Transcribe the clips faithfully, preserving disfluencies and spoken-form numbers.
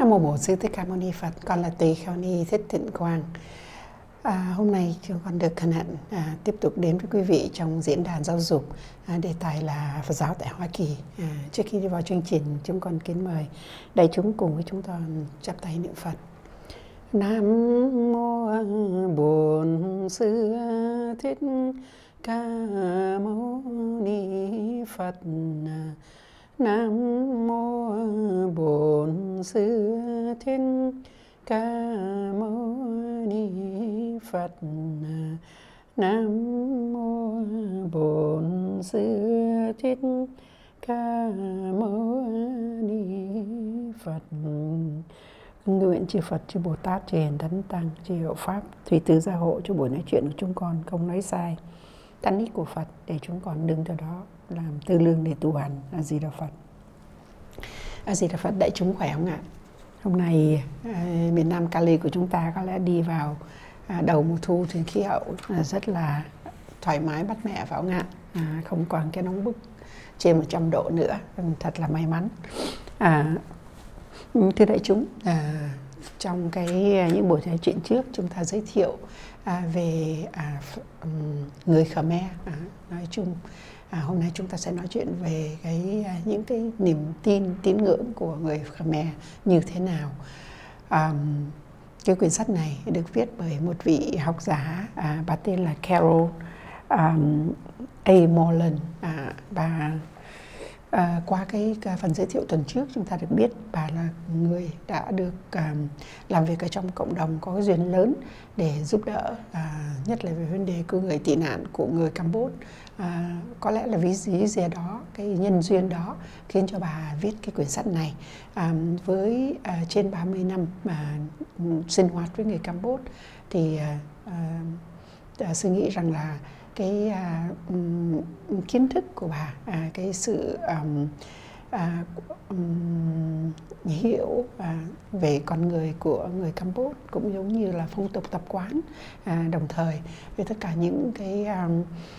Nam mô Bổn Sư Thích Ca Mâu Ni Phật. Con là Tỳ Kheo Ni Thích Tịnh Quang. À, hôm nay chúng con được hân hạnh à, tiếp tục đến với quý vị trong diễn đàn giáo dục. À, đề tài là Phật giáo tại Hoa Kỳ. À, trước khi đi vào chương trình, chúng con kính mời đại chúng cùng với chúng con chắp tay niệm Phật. Nam mô Bổn Sư Thích Ca Mâu Ni Phật. Nam mô Bổn Sư Thích Ca Mâu Ni Phật. Nam mô Bổn Sư Thích Ca Mâu Ni Phật. Nguyện chư Phật, chư Bồ Tát, chư Hiền Thánh Tăng, chư Hiệu Pháp thủy tứ gia hộ cho buổi nói chuyện của chúng con không nói sai thánh ý của Phật, để chúng con đứng theo đó làm tư lương để tu hành. A Di Đà Phật. A Di Đà Phật. Đại chúng khỏe không ạ? Hôm nay à, miền Nam Cali của chúng ta có lẽ đi vào à, đầu mùa thu thì khí hậu à, rất là thoải mái mát mẻ phải không ạ? À, không còn cái nóng bức trên một trăm độ nữa, thật là may mắn. À, thưa đại chúng, à, trong cái những buổi nói chuyện trước chúng ta giới thiệu à, về à, um, người Khmer à, nói chung. À, hôm nay chúng ta sẽ nói chuyện về cái những cái niềm tin tín ngưỡng của người Khmer như thế nào. À, cái quyển sách này được viết bởi một vị học giả, à, bà tên là Carol um, A. Moreland. À, bà À, qua cái, cái phần giới thiệu tuần trước chúng ta được biết bà là người đã được à, làm việc ở trong cộng đồng có cái duyên lớn để giúp đỡ à, nhất là về vấn đề của người tị nạn của người Campuchia. À, có lẽ là vì gì gì đó, cái nhân duyên đó khiến cho bà viết cái quyển sách này. À, với à, trên ba mươi năm mà sinh hoạt với người Campuchia thì à, à, sư nghĩ rằng là cái uh, kiến thức của bà, à, cái sự um, à, um, hiểu à, về con người của người Campuchia cũng giống như là phong tục tập quán, à, đồng thời với tất cả những cái um,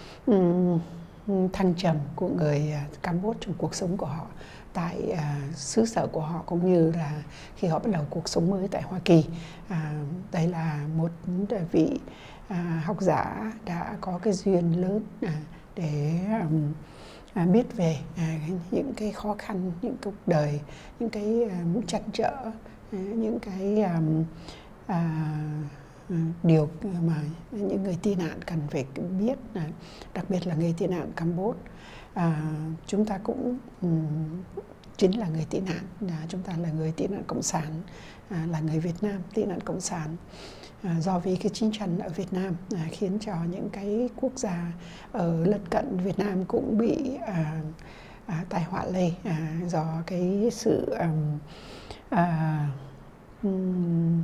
um, thăng trầm của người Campuchia trong cuộc sống của họ tại à, xứ sở của họ, cũng như là khi họ bắt đầu cuộc sống mới tại Hoa Kỳ. À, đây là một vị À, học giả đã có cái duyên lớn à, để um, à, biết về à, những cái khó khăn, những cuộc đời, những cái um, trăn trở, à, những cái um, à, điều mà những người tị nạn cần phải biết, à, đặc biệt là người tị nạn Campuchia. À, chúng ta cũng um, chính là người tị nạn, à, chúng ta là người tị nạn cộng sản, à, là người Việt Nam tị nạn cộng sản. À, do vì cái chiến tranh ở Việt Nam à, khiến cho những cái quốc gia ở lân cận Việt Nam cũng bị à, à, tai họa lây à, do cái sự um, à, um,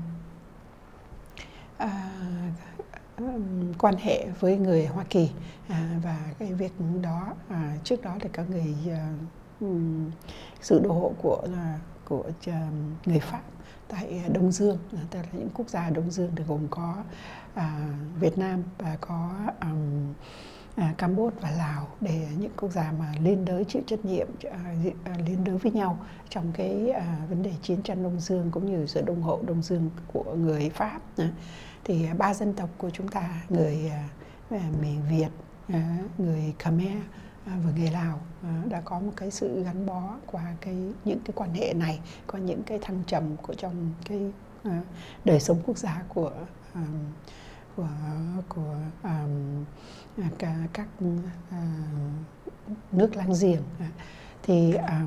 à, um, quan hệ với người Hoa Kỳ, à, và cái việc đó à, trước đó thì các người à, um, sự đô hộ của à, của uh, người Pháp tại Đông Dương, tức là những quốc gia Đông Dương thì gồm có à, Việt Nam và có um, à, Campuchia và Lào, để những quốc gia mà liên đới chịu trách nhiệm à, liên đới với nhau trong cái à, vấn đề chiến tranh Đông Dương cũng như sự ủng hộ Đông Dương của người Pháp. À, thì à, ba dân tộc của chúng ta, người à, người Việt, à, người Khmer À, và người Lào à, đã có một cái sự gắn bó qua cái những cái quan hệ này, có những cái thăng trầm của trong cái à, đời sống quốc gia của à, của của à, cả, các à, nước láng giềng. À, thì à,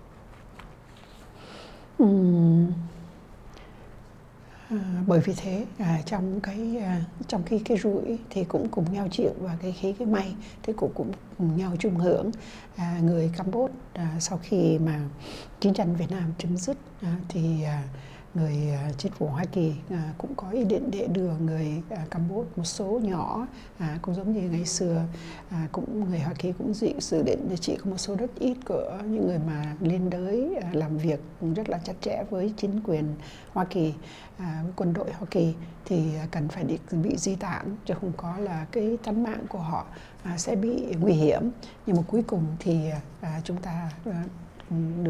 um, À, bởi vì thế à, trong cái à, trong khi cái rủi thì cũng cùng nhau chịu, và cái khí cái may thì cũng cũng cùng nhau chung hưởng. À, người Campuchia à, sau khi mà chiến tranh Việt Nam chấm dứt à, thì à, người à, chính phủ Hoa Kỳ à, cũng có ý định để đưa người à, Campuchia một số nhỏ, à, cũng giống như ngày xưa à, cũng người Hoa Kỳ cũng dị dự định để chỉ có một số rất ít của những người mà liên đới à, làm việc rất là chặt chẽ với chính quyền Hoa Kỳ, à, với quân đội Hoa Kỳ, thì cần phải đi, bị di tản, chứ không có là cái tánh mạng của họ à, sẽ bị nguy hiểm. Nhưng mà cuối cùng thì à, chúng ta à, được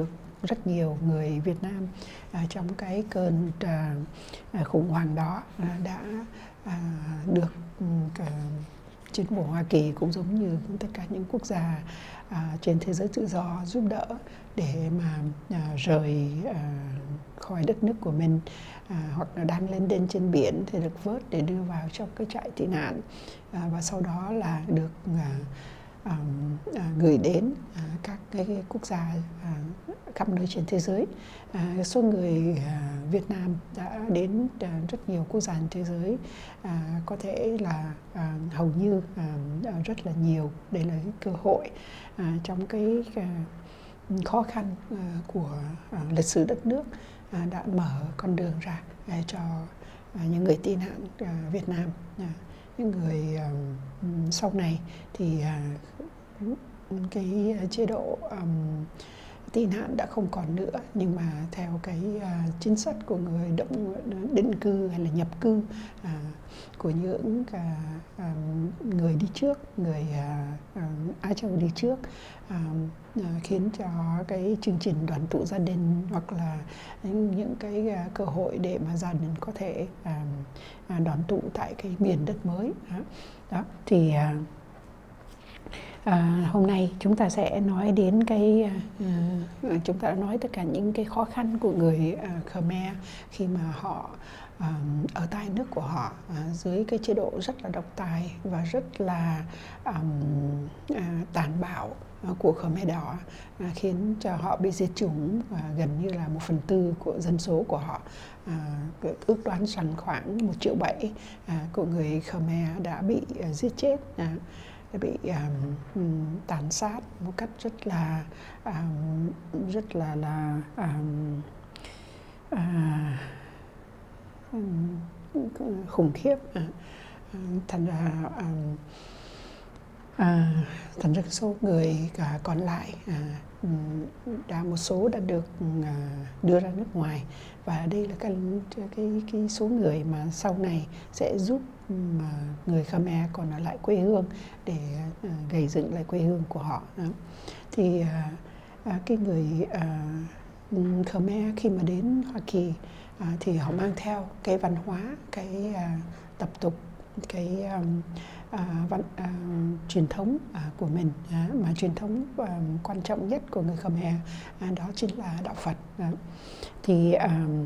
rất nhiều người Việt Nam à, trong cái cơn à, khủng hoảng đó à, đã à, được à, chính phủ Hoa Kỳ cũng giống như tất cả những quốc gia à, trên thế giới tự do giúp đỡ để mà à, rời à, khỏi đất nước của mình, à, hoặc là đang lên đến trên biển thì được vớt để đưa vào trong cái trại tị nạn, à, và sau đó là được à, à, à, gửi đến à, các cái, cái quốc gia à, khắp nơi trên thế giới. À, số người à, Việt Nam đã đến à, rất nhiều quốc gia trên thế giới, à, có thể là à, hầu như à, rất là nhiều. Đây là cái cơ hội à, trong cái à, khó khăn à, của à, lịch sử đất nước à, đã mở con đường ra à, cho à, những người tị nạn à, Việt Nam. À, những người à, sau này thì à, cái chế độ um, tị nạn đã không còn nữa, nhưng mà theo cái uh, chính sách của người động định cư hay là nhập cư uh, của những uh, uh, người đi trước, người uh, uh, Á Châu đi trước, uh, uh, khiến cho cái chương trình đoàn tụ gia đình hoặc là những, những cái uh, cơ hội để mà gia đình có thể uh, uh, đoàn tụ tại cái miền đất mới. Đó, đó thì uh, À, hôm nay chúng ta sẽ nói đến cái uh, chúng ta đã nói tất cả những cái khó khăn của người uh, Khmer khi mà họ uh, ở tại nước của họ uh, dưới cái chế độ rất là độc tài và rất là um, uh, tàn bạo uh, của Khmer Đỏ, uh, khiến cho họ bị diệt chủng, uh, gần như là một phần tư của dân số của họ. Uh, ước đoán rằng khoảng một triệu bảy uh, của người Khmer đã bị uh, giết chết, uh, bị um, tàn sát một cách rất là um, rất là là um, uh, khủng khiếp. Uh, thành ra um, uh, thành ra số người uh, còn lại uh, đã một số đã được uh, đưa ra nước ngoài, và đây là cái cái cái số người mà sau này sẽ giúp mà người Khmer còn ở lại quê hương để uh, gây dựng lại quê hương của họ. Đó. Thì uh, uh, cái người uh, Khmer khi mà đến Hoa Kỳ uh, thì họ mang theo cái văn hóa, cái uh, tập tục, cái um, uh, văn uh, truyền thống uh, của mình, uh, mà truyền thống uh, quan trọng nhất của người Khmer uh, đó chính là đạo Phật. Uh. Thì uh,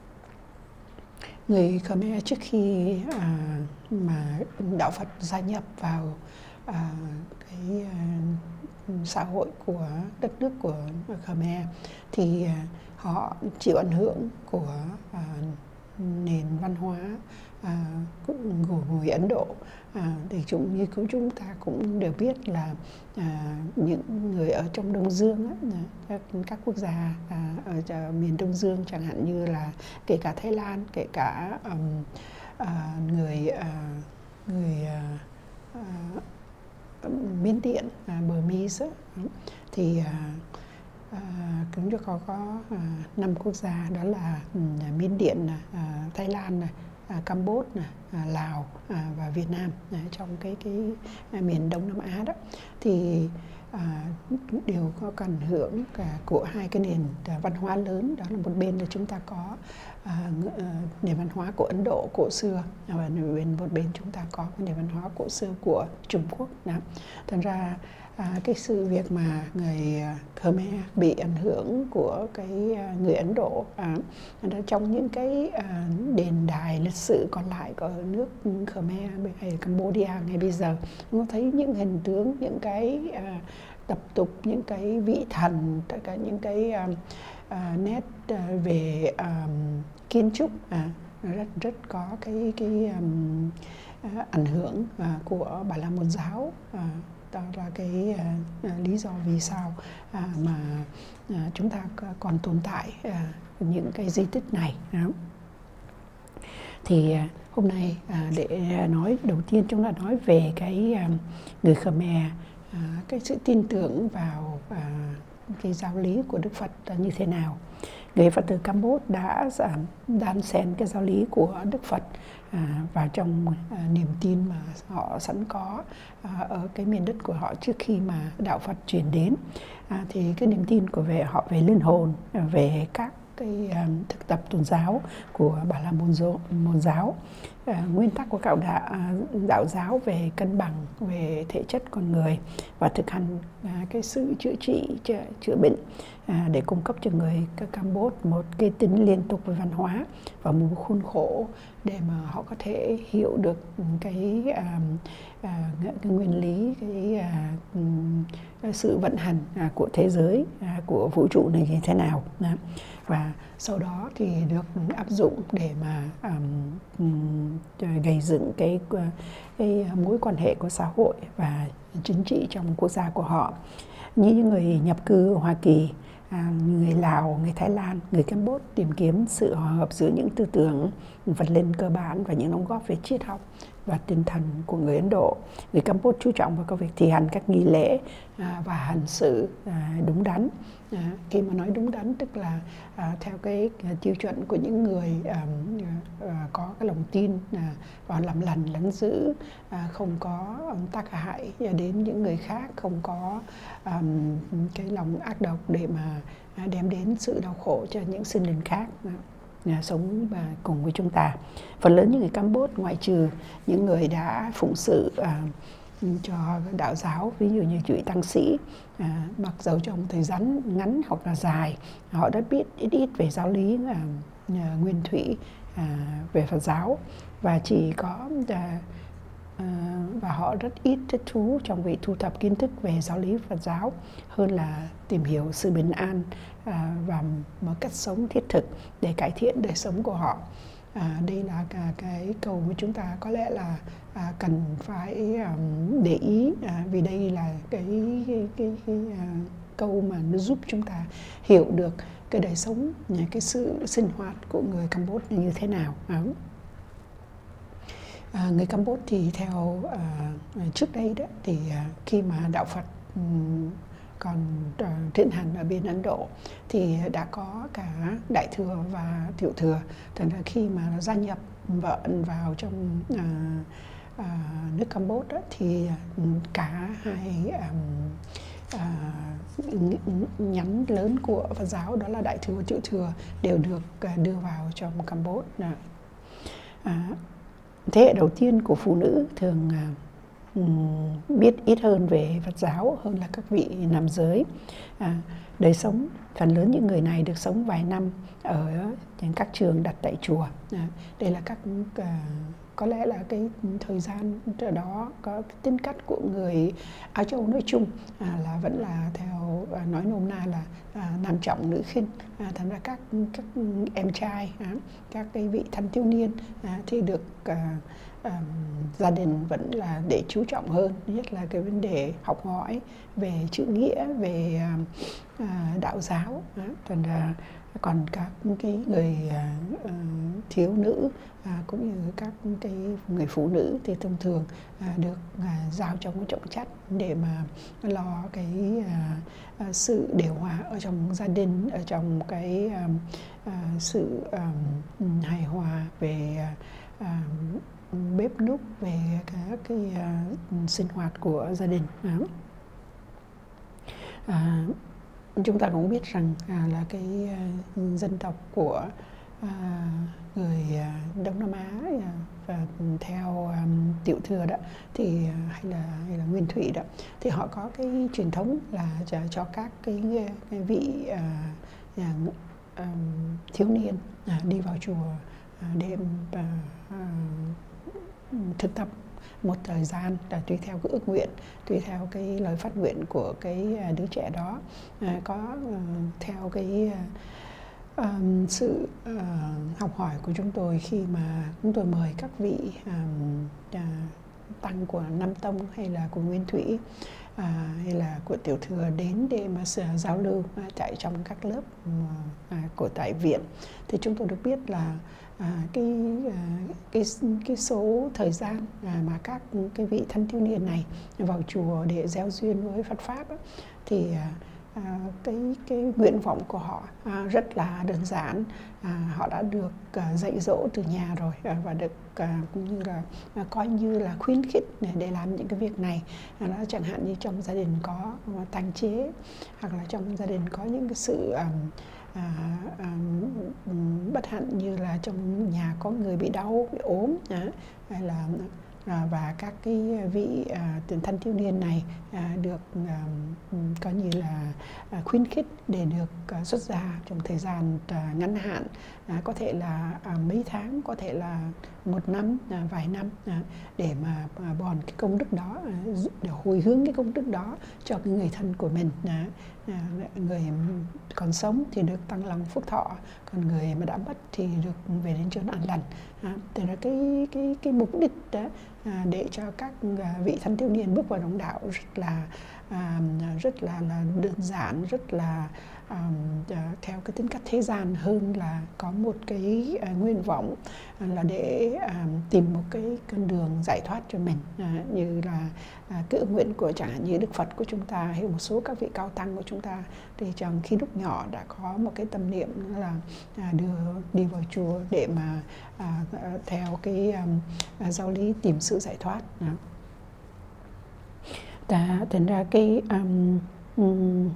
người Khmer trước khi à, mà đạo Phật gia nhập vào à, cái à, xã hội của đất nước của Khmer thì à, họ chịu ảnh hưởng của à, nền văn hóa à, của người Ấn Độ. À, thì chúng như chúng ta cũng đều biết là à, những người ở trong Đông Dương á, các, các quốc gia à, ở miền Đông Dương chẳng hạn như là kể cả Thái Lan, kể cả um, à, người à, người à, à, Miến Điện, à, Burmese á, thì à, à, cũng cho có có à, năm quốc gia, đó là um, Miến Điện, à, Thái Lan này, À, Campuchia, à, Lào à, và Việt Nam à, trong cái cái à, miền Đông Nam Á đó, thì à, đều có ảnh hưởng cả của hai cái nền à, văn hóa lớn. Đó là một bên là chúng ta có à, à, nền văn hóa của Ấn Độ cổ xưa, và bên một bên chúng ta có nền văn hóa cổ xưa của Trung Quốc. Đó. Thành ra À, cái sự việc mà người Khmer bị ảnh hưởng của cái người Ấn Độ à, trong những cái à, đền đài lịch sử còn lại của nước Khmer hay Cambodia ngay bây giờ, chúng ta thấy những hình tướng, những cái à, tập tục, những cái vị thần, tất cả những cái à, à, nét à, về à, kiến trúc à, rất rất có cái cái um, à, ảnh hưởng à, của Bà La Môn giáo. À, đó là cái uh, lý do vì sao uh, mà uh, chúng ta còn tồn tại uh, những cái di tích này. Đó. Thì uh, hôm nay uh, để nói đầu tiên chúng ta nói về cái uh, người Khmer, uh, cái sự tin tưởng vào uh, cái giáo lý của Đức Phật như thế nào. Người Phật tử Campuchia đã đan xen cái giáo lý của Đức Phật à, vào trong à, niềm tin mà họ sẵn có à, ở cái miền đất của họ trước khi mà đạo Phật truyền đến. À, thì cái niềm tin của về họ về linh hồn, về các cái um, thực tập tôn giáo của Bà La Môn giáo, môn giáo. À, nguyên tắc của đạo, đạo, đạo giáo về cân bằng, về thể chất con người và thực hành à, cái sự chữa trị, chữa, chữa bệnh à, để cung cấp cho người Campuchia một cái tính liên tục về văn hóa và một khuôn khổ để mà họ có thể hiểu được cái, à, à, cái nguyên lý, cái à, sự vận hành à, của thế giới, à, của vũ trụ này như thế nào. À, và sau đó thì được áp dụng để mà um, gây dựng cái, cái mối quan hệ của xã hội và chính trị trong quốc gia của họ. Như những người nhập cư ở Hoa Kỳ, à, người Lào, người Thái Lan, người Campuchia tìm kiếm sự hòa hợp giữa những tư tưởng vật linh cơ bản và những đóng góp về triết học và tinh thần của người Ấn Độ. Người Campuchia chú trọng vào các việc thi hành các nghi lễ à, và hành xử à, đúng đắn. À, khi mà nói đúng đắn tức là à, theo cái tiêu chuẩn của những người à, à, có cái lòng tin à, vào làm lành lẫn dữ, à, không có tác hại đến những người khác, không có à, cái lòng ác độc để mà à, đem đến sự đau khổ cho những sinh linh khác à, sống và cùng với chúng ta. Phần lớn những người Campuchia, ngoại trừ những người đã phụng sự à, cho đạo giáo, ví dụ như vị tăng sĩ, à, mặc dầu trong thời gian ngắn hoặc là dài, họ đã biết ít ít về giáo lý à, à, nguyên thủy à, về Phật giáo và chỉ có à, à, và họ rất ít thích thú trong việc thu thập kiến thức về giáo lý Phật giáo hơn là tìm hiểu sự bình an à, và một cách sống thiết thực để cải thiện đời sống của họ. À, đây là cả cái câu mà chúng ta có lẽ là à, cần phải um, để ý à, vì đây là cái, cái, cái, cái à, câu mà nó giúp chúng ta hiểu được cái đời sống, cái sự sinh hoạt của người Campuchia như thế nào. À, à, người Campuchia thì theo à, trước đây đó thì à, khi mà đạo Phật um, còn uh, thịnh hành ở bên Ấn Độ thì đã có cả Đại Thừa và Tiểu Thừa. Thành ra khi mà gia nhập vợn vào trong uh, uh, nước Campuchia đó, thì cả hai um, uh, nhánh lớn của Phật giáo đó là Đại Thừa và Tiểu Thừa đều được uh, đưa vào trong Campuchia. Uh, thế hệ đầu tiên của phụ nữ thường uh, biết ít hơn về Phật giáo hơn là các vị nam giới. À, đời sống, phần lớn những người này được sống vài năm ở các trường đặt tại chùa. À, đây là các à, có lẽ là cái thời gian đó có cái tính cách của người Á Châu nói chung à, là vẫn là theo à, nói nôm na là à, nam trọng nữ khinh. À, thành ra các các em trai, à, các cái vị thanh thiếu niên à, thì được à, À, gia đình vẫn là để chú trọng hơn, nhất là cái vấn đề học hỏi về chữ nghĩa, về à, đạo giáo. Còn à, còn các cái người à, thiếu nữ à, cũng như các cái người phụ nữ thì thông thường à, được à, giao trong cái trọng trách để mà lo cái à, à, sự điều hòa ở trong gia đình, ở trong cái à, à, sự à, hài hòa về à, bếp núc, về các cái uh, sinh hoạt của gia đình. À, à, chúng ta cũng biết rằng à, là cái uh, dân tộc của uh, người uh, Đông Nam Á uh, và theo um, Tiểu Thừa đó thì uh, hay là hay là Nguyên Thủy đó thì họ có cái truyền thống là cho, cho các cái, cái vị uh, uh, um, thiếu niên uh, đi vào chùa uh, đêm uh, uh, thực tập một thời gian, là tùy theo cái ước nguyện, tùy theo cái lời phát nguyện của cái đứa trẻ đó. À, có uh, theo cái uh, um, sự uh, học hỏi của chúng tôi khi mà chúng tôi mời các vị um, uh, tăng của Nam Tông hay là của Nguyên Thủy à, hay là của Tiểu Thừa đến để mà giao lưu à, tại trong các lớp à, của tại viện, thì chúng tôi được biết là à, cái, à, cái cái số thời gian à, mà các cái vị thanh thiếu niên này vào chùa để gieo duyên với Phật pháp á, thì à, à, cái cái nguyện vọng của họ à, rất là đơn giản. À, họ đã được à, dạy dỗ từ nhà rồi à, và được à, cũng như là à, coi như là khuyến khích để, để làm những cái việc này. À, đó chẳng hạn như trong gia đình có uh, tang chế, hoặc là trong gia đình có những cái sự um, À, à, bất hạnh như là trong nhà có người bị đau, bị ốm, à, hay là à, và các cái vị à, thanh thiếu niên này à, được à, coi như là à, khuyến khích để được à, xuất gia trong thời gian à, ngắn hạn, à, có thể là à, mấy tháng, có thể là một năm, à, vài năm, à, để mà à, bòn cái công đức đó, à, để hồi hướng cái công đức đó cho cái người thân của mình. À, à, người còn sống thì được tăng lòng phúc thọ, còn người mà đã mất thì được về đến chốn an lành. À, thế là cái cái cái mục đích đó à, để cho các à, vị thanh thiếu niên bước vào đồng đạo rất là à, rất là, là đơn giản, rất là à, theo cái tính cách thế gian hơn là có một cái à, nguyện vọng à, là để à, tìm một cái con đường giải thoát cho mình, à, như là à, cái ước nguyện của chẳng hạn như Đức Phật của chúng ta hay một số các vị cao tăng của chúng ta, thì trong khi lúc nhỏ đã có một cái tâm niệm là à, đưa đi vào chùa để mà à, theo cái à, giáo lý tìm sự giải thoát. À. Ta thành ra cái um, um,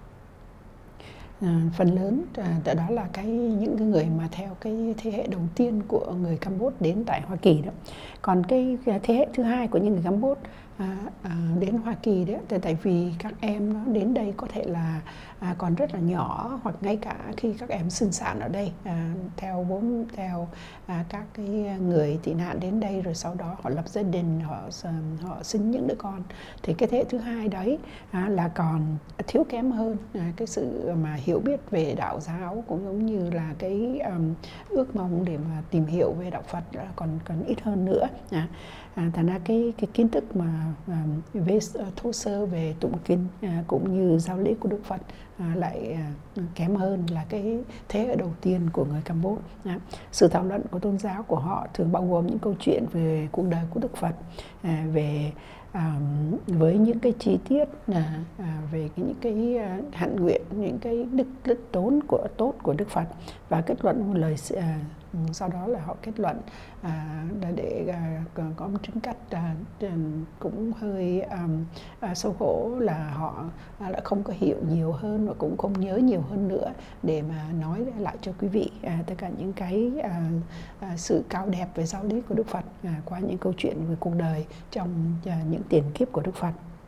À, phần lớn à, đó là cái những cái người mà theo cái thế hệ đầu tiên của người Campuchia đến tại Hoa Kỳ đó. Còn cái thế hệ thứ hai của những người Campuchia à, à, đến Hoa Kỳ đấy, tại vì các em nó đến đây có thể là à, còn rất là nhỏ, hoặc ngay cả khi các em sinh sản ở đây à, theo vốn theo à, các cái người tị nạn đến đây, rồi sau đó họ lập gia đình, họ họ sinh những đứa con, thì cái thế hệ thứ hai đấy à, là còn thiếu kém hơn. À, cái sự mà hiểu biết về đạo giáo cũng giống như là cái um, ước mong để mà tìm hiểu về đạo Phật là còn còn ít hơn nữa. À, à, thành ra cái cái kiến thức mà à, về thô sơ về tụng kinh à, cũng như giáo lý của Đức Phật à, lại à, kém hơn là cái thế hệ đầu tiên của người Campuchia. À, sự thảo luận của tôn giáo của họ thường bao gồm những câu chuyện về cuộc đời của Đức Phật, à, về À, với những cái chi tiết à, à, về cái, những cái à, hạn nguyện, những cái đức đức tốn của tốt của Đức Phật, và kết luận một lời à, sau đó là họ kết luận à, để à, có một tính cách à, cũng hơi à, à, xấu hổ là họ à, đã không có hiểu nhiều hơn và cũng không nhớ nhiều hơn nữa để mà nói lại cho quý vị à, tất cả những cái à, à, sự cao đẹp về giáo lý của Đức Phật à, qua những câu chuyện về cuộc đời trong à, những tiền kiếp của Đức Phật.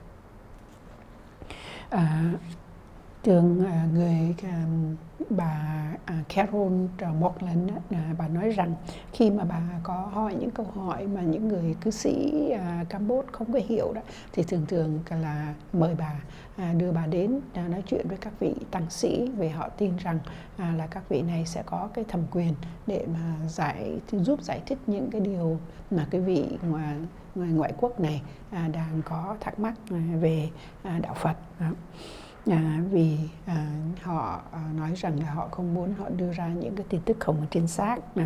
À, thường à, người à, bà à, Carol Morgan à, bà nói rằng khi mà bà có hỏi những câu hỏi mà những người cư sĩ à, Campuchia không có hiểu đó, thì thường thường là mời bà à, đưa bà đến à, nói chuyện với các vị tăng sĩ, vì họ tin rằng à, là các vị này sẽ có cái thẩm quyền để mà giải giúp giải thích những cái điều mà cái vị ngoài, ngoài ngoại quốc này à, đang có thắc mắc về à, đạo Phật. Đó. À, vì à, họ à, nói rằng là họ không muốn họ đưa ra những cái tin tức không chính xác. Đó.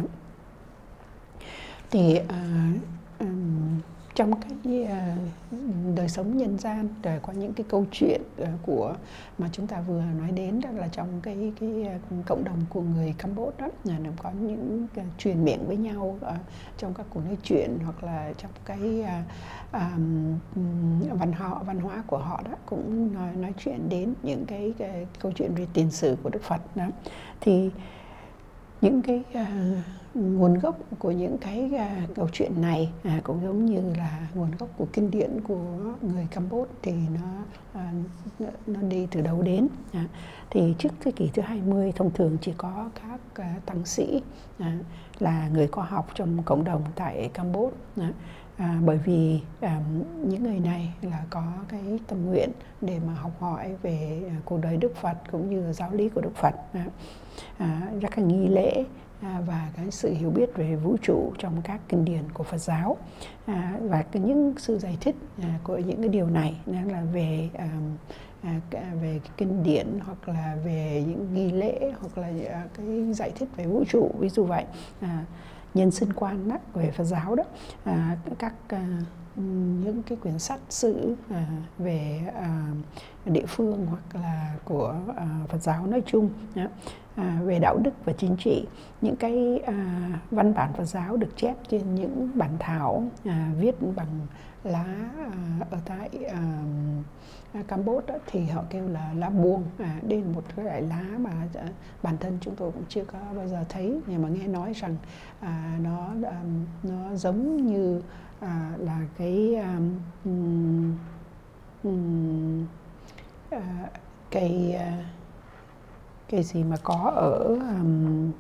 Thì à, um, trong cái à, đời sống nhân gian, rồi qua những cái câu chuyện à, của mà chúng ta vừa nói đến, đó là trong cái cái uh, cộng đồng của người Campuchia đó, là nó có những uh, truyền miệng với nhau uh, trong các cuộc nói chuyện, hoặc là trong cái uh, um, văn hóa văn hóa của họ đó cũng nói, nói chuyện đến những cái, cái câu chuyện về tiền sử của Đức Phật đó. Thì những cái uh, nguồn gốc của những cái uh, câu chuyện này uh, cũng giống như là nguồn gốc của kinh điển của người Campuchia, thì nó uh, nó đi từ đâu đến. Uh, thì trước thế kỷ thứ hai mươi, thông thường chỉ có các uh, tăng sĩ uh, là người khoa học trong cộng đồng tại Campuchia. Uh, À, bởi vì à, những người này là có cái tâm nguyện để mà học hỏi về à, cuộc đời Đức Phật cũng như giáo lý của Đức Phật, à, à, các cái nghi lễ à, và cái sự hiểu biết về vũ trụ trong các kinh điển của Phật giáo, à, và cái, những sự giải thích à, của những cái điều này là về à, À, về cái kinh điển, hoặc là về những nghi lễ, hoặc là à, cái giải thích về vũ trụ, ví dụ vậy. À, nhân sinh quan đó, về Phật giáo đó, à, các à, những cái quyển sách sử à, về à, địa phương hoặc là của à, Phật giáo nói chung, à, về đạo đức và chính trị, những cái à, văn bản Phật giáo được chép trên những bản thảo à, viết bằng lá à, ở tại à, Campuchia thì họ kêu là lá buông. À, đây là một cái loại lá mà à, bản thân chúng tôi cũng chưa có bao giờ thấy, nhưng mà nghe nói rằng à, nó à, nó giống như à, là cái um, um, à, cây uh, cây gì mà có ở um,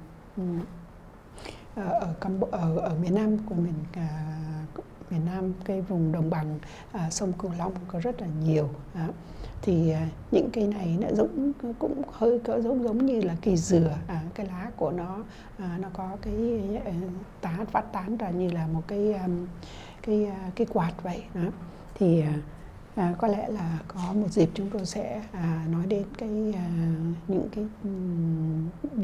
ở ở ở miền Nam của mình, à, miền Nam, cái vùng đồng bằng à, sông Cửu Long có rất là nhiều. À, thì à, những cây này nó giống, cũng hơi cỡ giống giống như là cây dừa. À, cái lá của nó à, nó có cái uh, tán phát tán ra như là một cái um, cái uh, cái quạt vậy đó. Thì uh, À, có lẽ là có một dịp chúng tôi sẽ à, nói đến cái à, những cái um,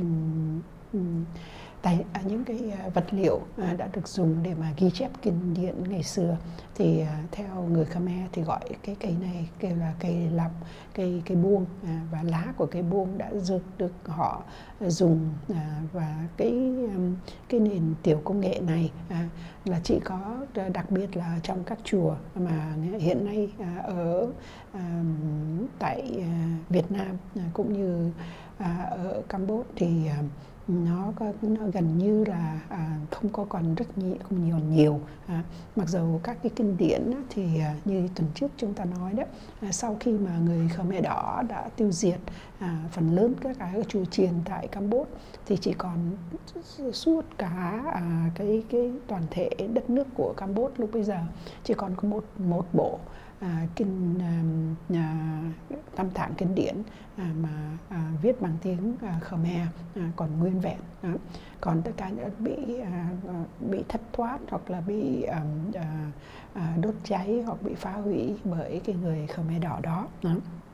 um, tài, à, những cái à, vật liệu à, đã được dùng để mà ghi chép kinh điển ngày xưa. Thì à, theo người Khmer thì gọi cái cây này kêu là cây lọc, cây cây buông, à, và lá của cây buông đã được được họ dùng. À, và cái um, cái nền tiểu công nghệ này à, là chỉ có đặc biệt là trong các chùa mà hiện nay à, ở à, tại à, Việt Nam à, cũng như à, ở Campuchia thì à, nó, có, nó gần như là à, không có còn rất nhiều, không nhiều nhiều. À, mặc dù các cái kinh điển á, thì à, như tuần trước chúng ta nói đó, à, sau khi mà người Khmer Đỏ đã tiêu diệt à, phần lớn các cái chùa chiền tại Campuchia thì chỉ còn suốt cả à, cái cái toàn thể đất nước của Campuchia lúc bây giờ chỉ còn có một một bộ À, kinh à, à, tam tạng kinh điển à, mà à, viết bằng tiếng à, Khmer à, còn nguyên vẹn. À, còn tất cả những bị à, bị thất thoát hoặc là bị à, à, à, đốt cháy hoặc bị phá hủy bởi cái người Khmer Đỏ đó. À.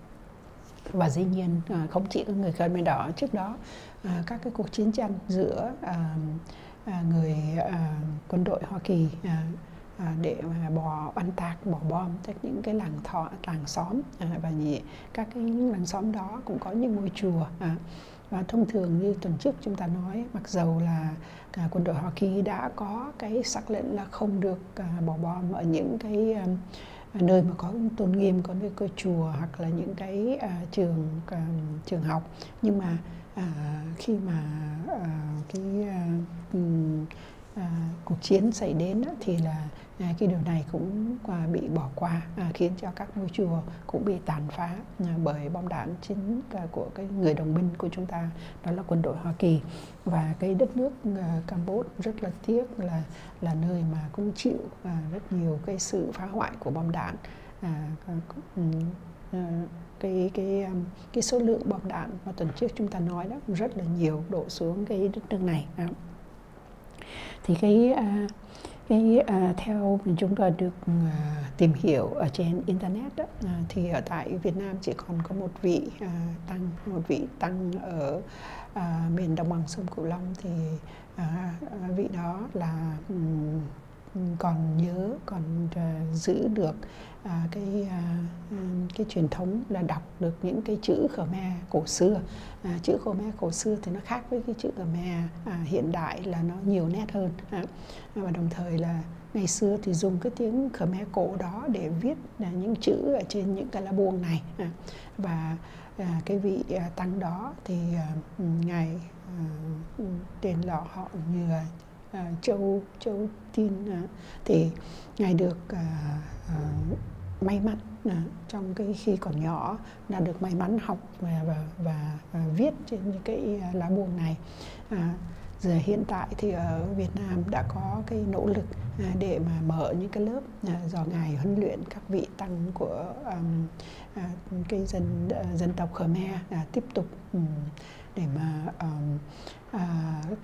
Và dĩ nhiên à, không chỉ có người Khmer Đỏ, trước đó à, các cái cuộc chiến tranh giữa à, à, người à, quân đội Hoa Kỳ à, À, để mà bỏ oanh tạc, bỏ bom tại những cái làng thọ, làng xóm à, và nhỉ, các cái những làng xóm đó cũng có những ngôi chùa. À, và thông thường như tuần trước chúng ta nói, mặc dầu là à, quân đội Hoa Kỳ đã có cái sắc lệnh là không được à, bỏ bom ở những cái à, nơi mà có tôn nghiêm, có nơi có chùa hoặc là những cái à, trường à, trường học, nhưng mà à, khi mà à, cái à, um, À, cuộc chiến xảy đến á, thì là à, cái điều này cũng à, bị bỏ qua, à, khiến cho các ngôi chùa cũng bị tàn phá à, bởi bom đạn chính à, của cái người đồng minh của chúng ta, đó là quân đội Hoa Kỳ. Và cái đất nước à, Campuchia rất là tiếc là là nơi mà cũng chịu à, rất nhiều cái sự phá hoại của bom đạn. À, à, cái cái cái số lượng bom đạn mà tuần trước chúng ta nói đó rất là nhiều đổ xuống cái đất nước này. À. Thì cái à, cái à, theo chúng ta được à, tìm hiểu ở trên internet đó, à, thì ở tại Việt Nam chỉ còn có một vị à, tăng một vị tăng ở à, miền đồng bằng sông Cửu Long. Thì à, vị đó là um, còn nhớ, còn uh, giữ được uh, cái uh, cái truyền thống là đọc được những cái chữ Khmer cổ xưa. Uh, chữ Khmer cổ xưa thì nó khác với cái chữ Khmer uh, hiện đại, là nó nhiều nét hơn. Uh, và đồng thời là ngày xưa thì dùng cái tiếng Khmer cổ đó để viết uh, những chữ ở trên những cái lá buông này. Uh, và uh, cái vị uh, tăng đó thì uh, ngài uh, tên là họ như là À, Châu Châu Tin. À, thì ngài được à, à, may mắn à, trong cái khi còn nhỏ là được may mắn học và, và, và, và viết trên những cái lá buông này. À, giờ hiện tại thì ở Việt Nam đã có cái nỗ lực à, để mà mở những cái lớp à, do ngài huấn luyện các vị tăng của um, à, cái dân uh, dân tộc Khmer à, tiếp tục um, để mà um, à,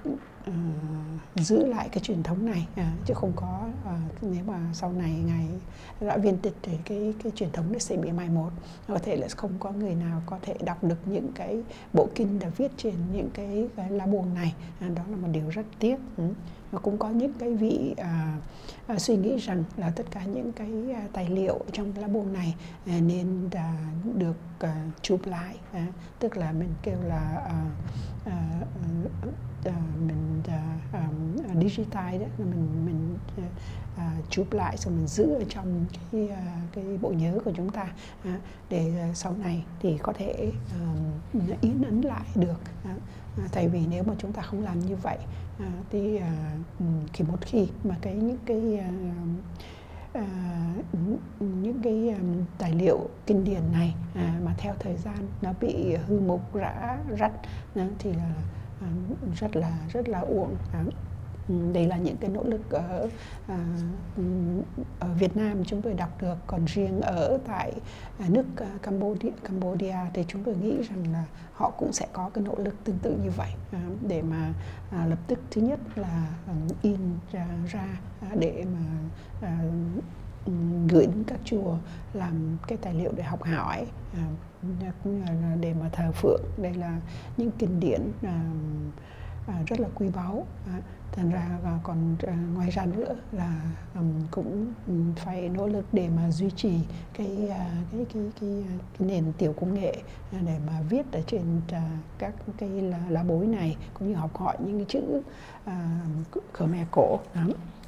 uh, giữ lại cái truyền thống này, à, chứ không có uh, nếu mà sau này ngài đã viên tịch thì cái cái truyền thống nó sẽ bị mai một. Có thể là không có người nào có thể đọc được những cái bộ kinh đã viết trên những cái, cái lá buông này, à, đó là một điều rất tiếc. Ừ. Và cũng có những cái vị à, à, suy nghĩ rằng là tất cả những cái à, tài liệu trong lá buông này à, nên à, được à, chụp lại, à, tức là mình kêu là à, à, à, mình à, à, digital đó, mình mình à, chụp lại rồi mình giữ ở trong cái à, cái bộ nhớ của chúng ta, à, để à, sau này thì có thể à, in ấn lại được. À, à, tại vì nếu mà chúng ta không làm như vậy à, thì à, khi một khi mà cái những cái à, à, những cái um, tài liệu kinh điển này à, mà theo thời gian nó bị hư mục rã rách thì là à, rất là rất là uổng. À, đây là những cái nỗ lực ở, à, ở Việt Nam chúng tôi đọc được, còn riêng ở tại à, nước uh, Cambodia, Cambodia thì chúng tôi nghĩ rằng là họ cũng sẽ có cái nỗ lực tương tự như vậy, à, để mà à, lập tức thứ nhất là um, in ra, ra à, để mà à, gửi đến các chùa làm cái tài liệu để học hỏi, à, để mà thờ phượng. Đây là những kinh điển à, à, rất là quý báu. À, thành ra và còn à, ngoài ra nữa là um, cũng um, phải nỗ lực để mà duy trì cái à, cái, cái, cái, cái nền tiểu công nghệ à, để mà viết ở trên à, các cái lá, lá bối này, cũng như học hỏi những cái chữ à, Khmer cổ. Đó.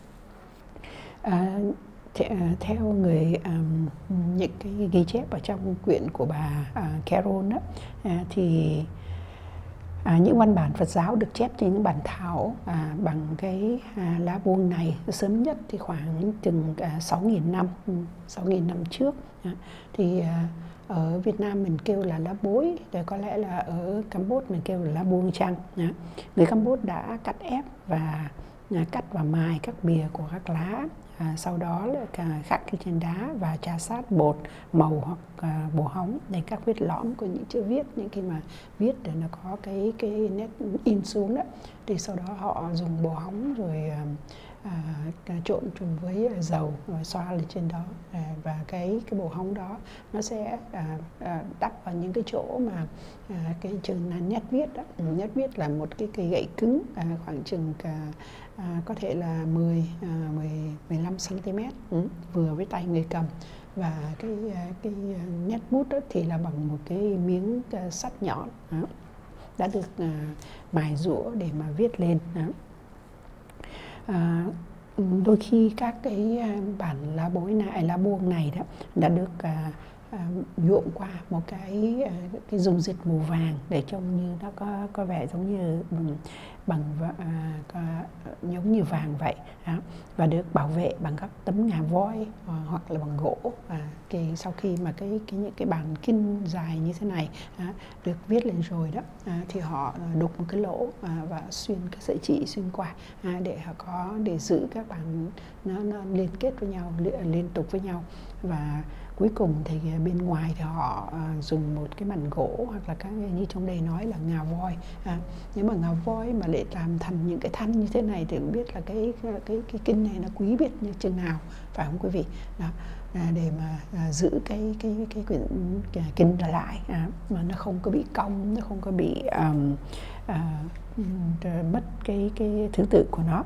À, theo người um, những cái ghi chép ở trong quyển của bà uh, Carol đó, uh, thì À, những văn bản Phật giáo được chép trên những bản thảo à, bằng cái à, lá buông này sớm nhất thì khoảng chừng à, sáu nghìn năm, sáu nghìn năm trước. À, thì à, ở Việt Nam mình kêu là lá bối, rồi có lẽ là ở Campuchia mình kêu là lá buông chăng. À, người Campuchia đã cắt ép và à, cắt và mài các bìa của các lá. À, sau đó là khắc trên đá và trà sát bột màu hoặc à, bồ hóng để các vết lõm của những chữ viết, những khi mà viết để nó có cái cái nét in xuống đó, thì sau đó họ dùng bồ hóng rồi à, à, trộn chung với dầu rồi xoa lên trên đó, à, và cái cái bồ hóng đó nó sẽ à, à, đắp vào những cái chỗ mà à, cái chừng là nét viết đó. Nét viết là một cái cây gậy cứng à, khoảng chừng cả À, có thể là mười, à, mười, mười lăm xăng-ti-mét, ừ, vừa với tay người cầm, và cái cái nét bút đó thì là bằng một cái miếng sắt nhọn đó, đã được à, mài rũa để mà viết lên đó. À, đôi khi các cái bản lá bối này, lá buông này đó đã được à, à, nhuộm qua một cái cái dung dịch màu vàng để trông như nó có có vẻ giống như bằng, bằng à, có, giống như vàng vậy đó. Và được bảo vệ bằng các tấm ngà voi à, hoặc là bằng gỗ. À, cái sau khi mà cái cái những cái bản kinh dài như thế này à, được viết lên rồi đó, à, thì họ đục một cái lỗ à, và xuyên cái sợi chỉ xuyên qua à, để họ có để giữ các bản nó, nó liên kết với nhau, liên tục với nhau. Và cuối cùng thì bên ngoài thì họ à, dùng một cái mảnh gỗ hoặc là các như trong đây nói là ngà voi. À, nếu mà ngà voi mà để làm thành những cái thanh như thế này thì cũng biết là cái cái cái kinh này nó quý biết như chừng nào, phải không quý vị? Đó, à, để mà à, giữ cái cái cái quyển cái kinh lại à, mà nó không có bị cong, nó không có bị um, à, mất cái cái thứ tự của nó.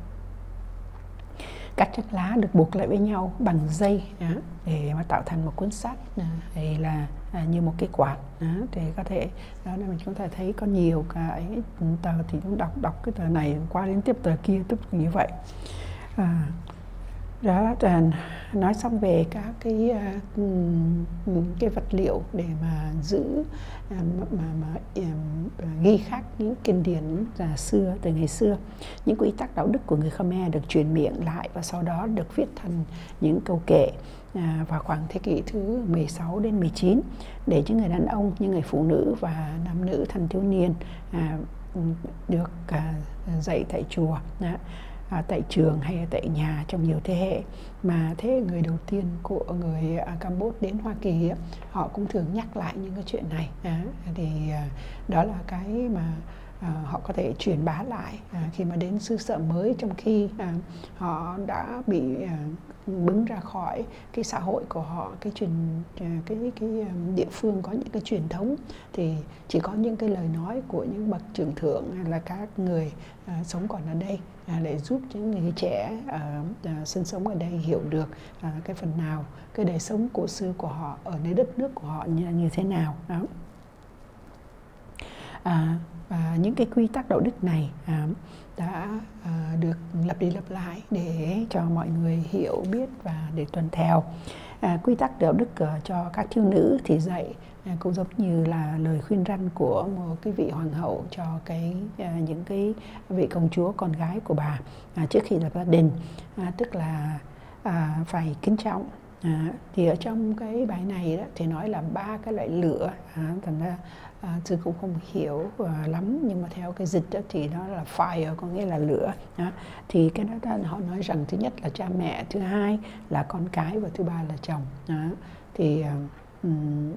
Các chất lá được buộc lại với nhau bằng dây à, để mà tạo thành một cuốn sách à, hay là à, như một cái quạt à, thì có thể đó là mình có thể thấy có nhiều cái tờ, thì chúng đọc đọc cái tờ này qua đến tiếp tờ kia tiếp như vậy. À, đó là nói xong về các cái uh, cái vật liệu để mà giữ uh, mà, mà, mà uh, ghi khắc những kinh điển uh, xưa từ ngày xưa. Những quy tắc đạo đức của người Khmer được truyền miệng lại và sau đó được viết thành những câu kệ uh, vào khoảng thế kỷ thứ mười sáu đến mười chín để những người đàn ông, những người phụ nữ và nam nữ thanh thiếu niên uh, được uh, dạy tại chùa. Uh, À, tại trường hay tại nhà trong nhiều thế hệ. Mà thế người đầu tiên của người à, Campuchia đến Hoa Kỳ á, họ cũng thường nhắc lại những cái chuyện này à, thì à, đó là cái mà à, họ có thể truyền bá lại à, khi mà đến xứ sở mới, trong khi à, họ đã bị à, bứng ra khỏi cái xã hội của họ, cái truyền cái cái, cái địa phương có những cái truyền thống, thì chỉ có những cái lời nói của những bậc trưởng thượng hay là các người à, sống còn ở đây à, để giúp những người trẻ à, à, sinh sống ở đây hiểu được à, cái phần nào cái đời sống cổ xưa của họ ở nơi đất nước của họ như, như thế nào đó. À, và những cái quy tắc đạo đức này à, đã à, được lặp đi lặp lại để cho mọi người hiểu biết và để tuân theo. À, quy tắc đạo đức uh, cho các thiếu nữ thì dạy à, cũng giống như là lời khuyên răn của một cái vị hoàng hậu cho cái à, những cái vị công chúa con gái của bà à, trước khi lập gia đình, à, tức là à, phải kính trọng. À, thì ở trong cái bài này đó, thì nói là ba cái loại lửa, à, thành ra à, tôi cũng không hiểu à, lắm, nhưng mà theo cái dịch đó thì nó là fire, có nghĩa là lửa. À, thì cái đó, đó họ nói rằng thứ nhất là cha mẹ, thứ hai là con cái và thứ ba là chồng. À, thì um,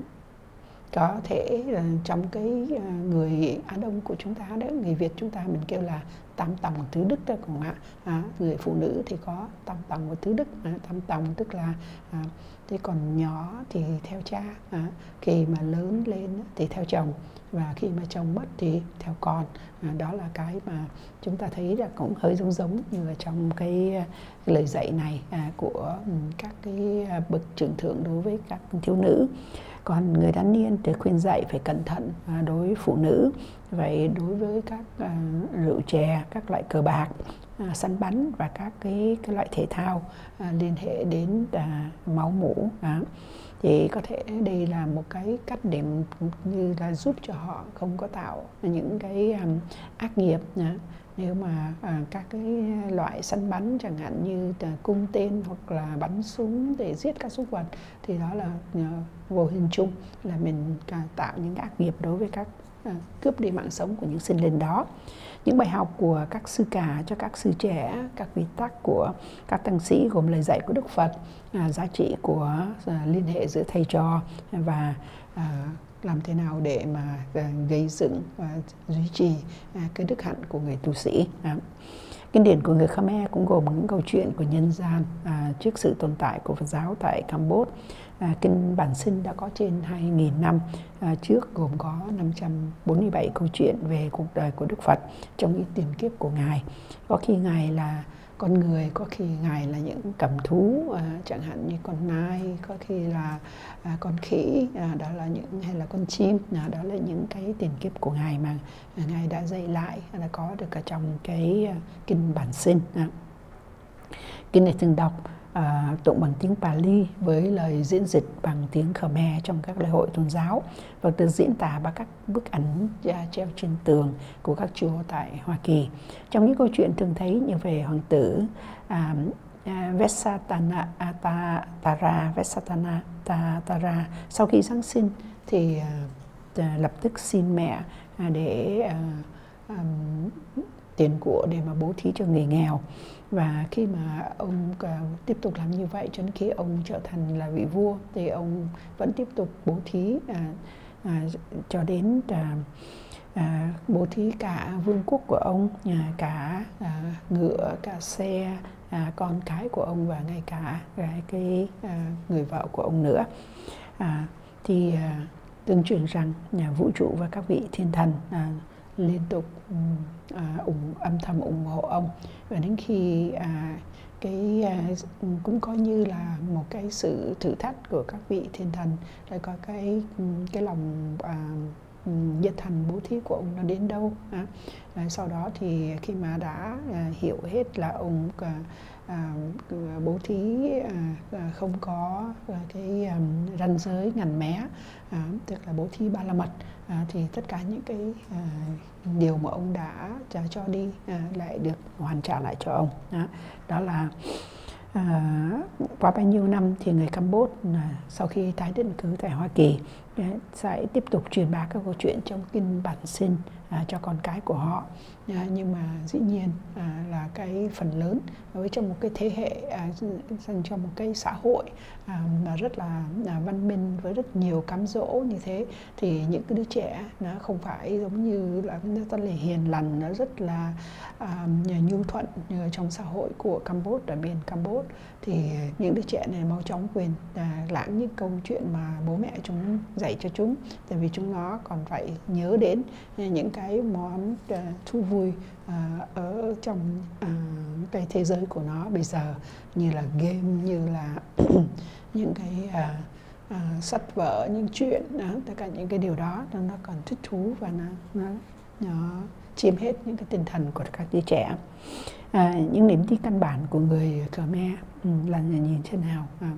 có thể uh, trong cái uh, người Á Đông của chúng ta đó, người Việt chúng ta mình kêu là tam tòng tứ đức đó, cũng ạ. À, người phụ nữ thì có tam tòng và tứ đức. À, tam tòng tức là à, thế còn nhỏ thì theo cha, à, khi mà lớn lên thì theo chồng, và khi mà chồng mất thì theo con. À, đó là cái mà chúng ta thấy là cũng hơi giống giống như ở trong cái, cái lời dạy này à, của các cái bậc trưởng thượng đối với các thiếu nữ. Còn người thanh niên thì khuyên dạy phải cẩn thận à, đối với phụ nữ. Vậy đối với các à, rượu chè, các loại cờ bạc, à, săn bắn và các cái, cái loại thể thao à, liên hệ đến à, máu mủ, à, thì có thể đây là một cái cách để như là giúp cho họ không có tạo những cái um, ác nghiệp. À, nếu mà à, các cái loại săn bắn chẳng hạn như à, cung tên hoặc là bắn súng để giết các súc vật, thì đó là à, vô hình chung là mình à, tạo những ác nghiệp đối với các à, cướp đi mạng sống của những sinh linh đó. Những bài học của các sư cả cho các sư trẻ, các quy tắc của các tăng sĩ gồm lời dạy của Đức Phật, à, giá trị của à, liên hệ giữa thầy trò và à, làm thế nào để mà à, gây dựng và duy trì à, cái đức hạnh của người tu sĩ. À. Kinh điển của người Khmer cũng gồm những câu chuyện của nhân gian à, trước sự tồn tại của Phật giáo tại Campuchia. À, kinh bản sinh đã có trên hai nghìn năm à, trước, gồm có năm trăm bốn mươi bảy câu chuyện về cuộc đời của Đức Phật trong những tiền kiếp của Ngài. Có khi Ngài là con người, có khi Ngài là những cầm thú, à, chẳng hạn như con nai, có khi là à, con khỉ, à, đó là những hay là con chim, à, đó là những cái tiền kiếp của Ngài mà à, Ngài đã dạy lại, đã có được ở trong cái à, kinh bản sinh. À. Kinh này thường đọc À, tụng bằng tiếng Pali với lời diễn dịch bằng tiếng Khmer trong các lễ hội tôn giáo, và được diễn tả bằng các bức ảnh treo trên tường của các chùa tại Hoa Kỳ. Trong những câu chuyện thường thấy như về hoàng tử à, à, Vesatana Tara, Vesatana Tara sau khi Giáng sinh thì à, lập tức xin mẹ à, để à, à, tiền của để mà bố thí cho người nghèo. Và khi mà ông uh, tiếp tục làm như vậy cho đến khi ông trở thành là vị vua, thì ông vẫn tiếp tục bố thí uh, uh, cho đến uh, uh, bố thí cả vương quốc của ông, uh, cả uh, ngựa, cả xe, uh, con cái của ông và ngay cả cái, cái uh, người vợ của ông nữa. Uh, thì uh, tương truyền rằng nhà vũ trụ và các vị thiên thần uh, liên tục à, ủng, âm thầm ủng hộ ông, và đến khi à, cái à, cũng coi như là một cái sự thử thách của các vị thiên thần, để có cái cái lòng à, nhiệt thành bố thí của ông nó đến đâu. À, à, sau đó thì khi mà đã à, hiểu hết là ông à, à, bố thí à, không có à, cái à, ranh giới ngần mé, à, tức là bố thí ba la mật, à, thì tất cả những cái à, điều mà ông đã trả cho đi à, lại được hoàn trả lại cho ông. À, đó là À, qua bao nhiêu năm thì người Campuchia à, sau khi tái định cư tại Hoa Kỳ à, sẽ tiếp tục truyền bá các câu chuyện trong kinh bản sinh à, cho con cái của họ. À, nhưng mà dĩ nhiên à, là cái phần lớn với trong một cái thế hệ à, dành cho một cái xã hội à, mà rất là à, văn minh với rất nhiều cám dỗ như thế, thì những cái đứa trẻ nó không phải giống như là nó rất là hiền lành, nó rất là à, nhu thuận như trong xã hội của Campuchia, ở bên Campuchia. Thì những đứa trẻ này mau chóng quên à, lãng những câu chuyện mà bố mẹ chúng dạy cho chúng, tại vì chúng nó còn phải nhớ đến những cái món à, thú vui à, ở trong à, cái thế giới của nó bây giờ, như là game, như là những cái à, à, sách vở, những chuyện đó, tất cả những cái điều đó nó còn thích thú và nó, nó, nó chiếm hết những cái tinh thần của các đứa trẻ. À, những niềm tin căn bản của người Khmer ừ, là nhìn thế nào? À,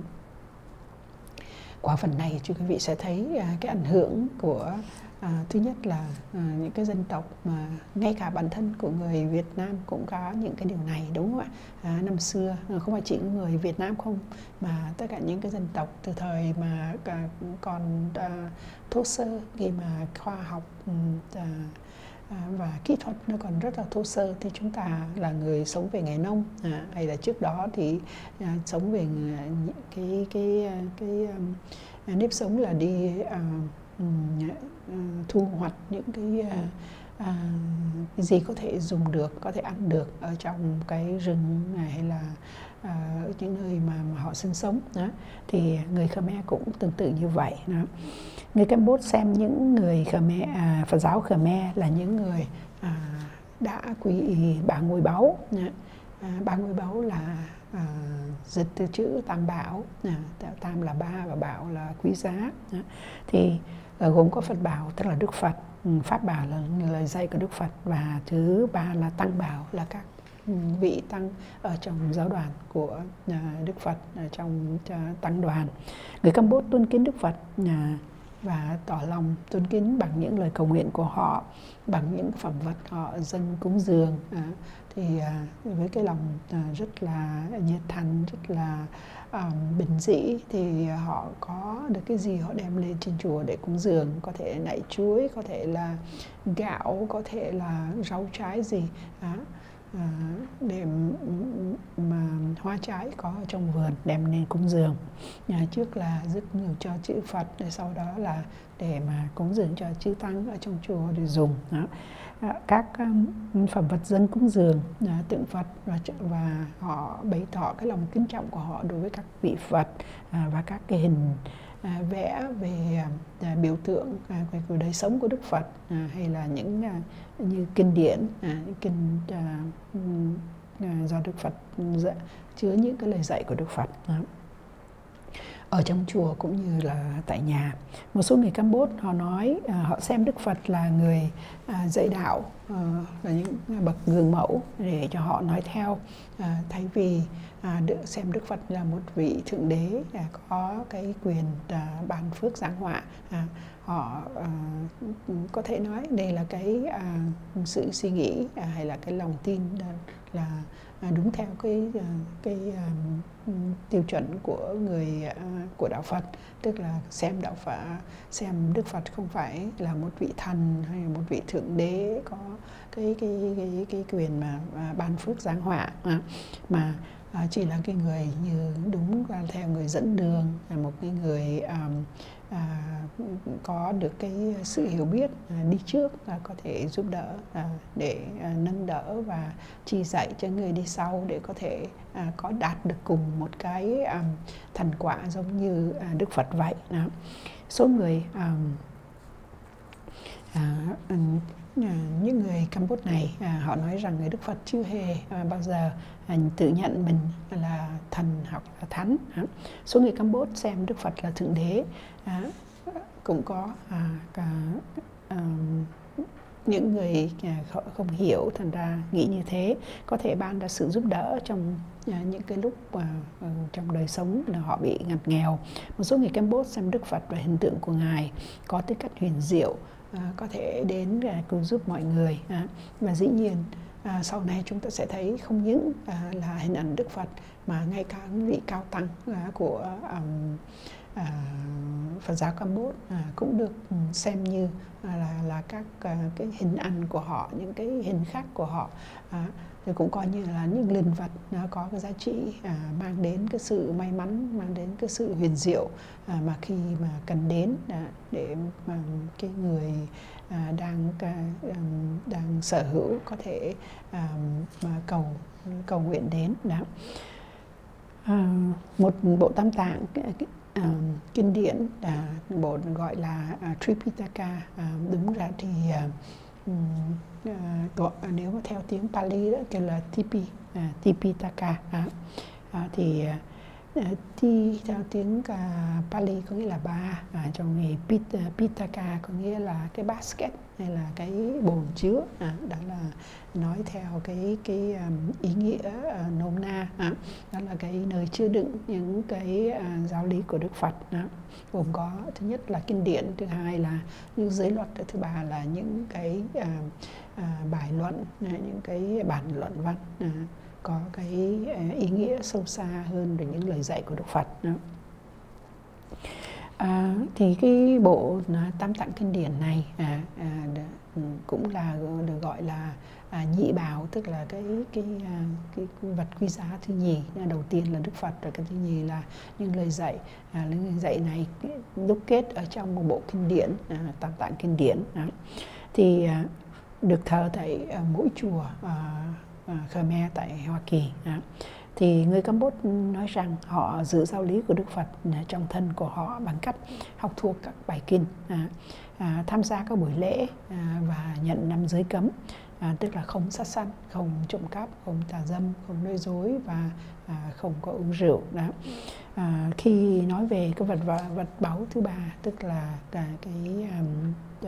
qua phần này chúng quý vị sẽ thấy à, cái ảnh hưởng của à, thứ nhất là à, những cái dân tộc mà ngay cả bản thân của người Việt Nam cũng có những cái điều này, đúng không ạ? À, năm xưa không phải chỉ người Việt Nam không, mà tất cả những cái dân tộc từ thời mà à, còn à, thô sơ, khi mà khoa học à, À, và kỹ thuật nó còn rất là thô sơ, thì chúng ta là người sống về nghề nông à, hay là trước đó thì à, sống về cái cái cái, cái um, nếp sống là đi à, um, thu hoạch những cái à, à, cái gì có thể dùng được, có thể ăn được ở trong cái rừng này, hay là à, ở những nơi mà, mà họ sinh sống đó. Thì người Khmer cũng tương tự như vậy đó. Người Campuchia xem những người Khmer, à, Phật giáo Khmer là những người à, đã quy y ba ngôi báu. À, ba ngôi báu là à, dịch từ chữ Tam Bảo, à, Tam là ba và Bảo là quý giá. À, thì à, gồm có Phật Bảo tức là Đức Phật, Pháp Bảo là lời dạy của Đức Phật, và thứ ba là Tăng Bảo là các vị tăng ở trong giáo đoàn của à, Đức Phật, ở trong à, tăng đoàn. Người Campuchia tôn kính Đức Phật à, và tỏ lòng tôn kính bằng những lời cầu nguyện của họ, bằng những phẩm vật họ dâng cúng dường. À, thì à, với cái lòng à, rất là nhiệt thành, rất là à, bình dị, thì họ có được cái gì họ đem lên trên chùa để cúng dường, có thể nạy chuối, có thể là gạo, có thể là rau trái gì à, à, để mà hoa trái có ở trong vườn đem lên cúng dường. À, trước là rất nhiều cho chữ Phật, rồi sau đó là để mà cúng dường cho chư tăng ở trong chùa để dùng. Đó. À, các um, phẩm vật dâng cúng dường à, tượng Phật, và, và họ bày tỏ cái lòng kính trọng của họ đối với các vị Phật à, và các cái hình à, vẽ về à, biểu tượng à, về cuộc đời sống của Đức Phật, à, hay là những à, như kinh điển, à, những kinh à, à, do Đức Phật dạy, chứa những cái lời dạy của Đức Phật. Đó. Ở trong chùa cũng như là tại nhà, một số người Campuchia họ nói à, họ xem Đức Phật là người à, dạy đạo, à, là những bậc gương mẫu để cho họ nói theo, à, thay vì à, được xem Đức Phật là một vị thượng đế à, có cái quyền à, ban phước giáng họa. À, họ à, có thể nói đây là cái à, sự suy nghĩ à, hay là cái lòng tin là, là à, đúng theo cái à, cái à, tiêu chuẩn của người à, của đạo Phật, tức là xem đạo Phật, xem Đức Phật không phải là một vị thần hay là một vị thượng đế có cái cái cái cái quyền mà à, ban phước giáng họa, à, mà à, chỉ là cái người như đúng là theo người dẫn đường, là một cái người à, à, có được cái sự hiểu biết à, đi trước, à, có thể giúp đỡ à, để à, nâng đỡ và chỉ dạy cho người đi sau để có thể à, có đạt được cùng một cái à, thành quả giống như à, Đức Phật vậy. Đó. Số người à, à, à, những người Campuchia này à, họ nói rằng người Đức Phật chưa hề à, bao giờ à, tự nhận mình là thần hoặc là thánh. À. Số người Campuchia xem Đức Phật là thượng đế. À, cũng có à, cả, à, những người à, không hiểu, thành ra nghĩ như thế, có thể ban ra sự giúp đỡ trong à, những cái lúc à, trong đời sống là họ bị ngặt nghèo. Một số người Campuchia xem Đức Phật và hình tượng của Ngài có tư cách huyền diệu, à, có thể đến à, cứu giúp mọi người. À, và dĩ nhiên à, sau này chúng ta sẽ thấy không những à, là hình ảnh Đức Phật, mà ngay cả vị cao tăng à, của à, À, Phật giáo Campuchia à, cũng được xem như à, là là các à, cái hình ảnh của họ, những cái hình khắc của họ à, thì cũng coi như là những linh vật nó có cái giá trị à, mang đến cái sự may mắn, mang đến cái sự huyền diệu à, mà khi mà cần đến à, để mà cái người à, đang à, đang sở hữu có thể à, mà cầu cầu nguyện đến đó. À, một bộ tam tạng uh, kinh điển, uh, bộ gọi là uh, Tripitaka, uh, đúng ra thì uh, uh, gọi, uh, nếu mà theo tiếng Pali đó kêu là Tipi, uh, Tipitaka. Uh, uh, thì uh, Ti theo tiếng uh, Pali có nghĩa là ba, uh, trong nghề Pit, uh, Pitaka có nghĩa là cái basket hay là cái bồn chứa, à, đó là nói theo cái cái um, ý nghĩa uh, nôm na, à, đó là cái nơi chứa đựng những cái uh, giáo lý của Đức Phật, đó. Gồm có thứ nhất là kinh điển, thứ hai là những giới luật, thứ ba là những cái uh, uh, bài luận, uh, những cái bản luận văn uh, có cái uh, ý nghĩa sâu xa hơn về những lời dạy của Đức Phật, đó. À, thì cái bộ à, tam tạng kinh điển này à, à, đ, cũng là được gọi là à, nhị bảo, tức là cái cái, à, cái vật quý giá thứ nhì. Đầu tiên là Đức Phật, rồi cái thứ nhì là những lời dạy. À, lời dạy này đúc kết ở trong một bộ kinh điển, à, tam tạng kinh điển. À, thì à, được thờ tại à, mỗi chùa à, à, Khmer tại Hoa Kỳ. À. Thì người Campuchia nói rằng họ giữ giáo lý của Đức Phật trong thân của họ bằng cách học thuộc các bài kinh, à, à, tham gia các buổi lễ à, và nhận năm giới cấm, à, tức là không sát sanh, không trộm cắp, không tà dâm, không nói dối và à, không có uống rượu. Đó. À, khi nói về cái vật vật báu thứ ba, tức là cả cái um, uh,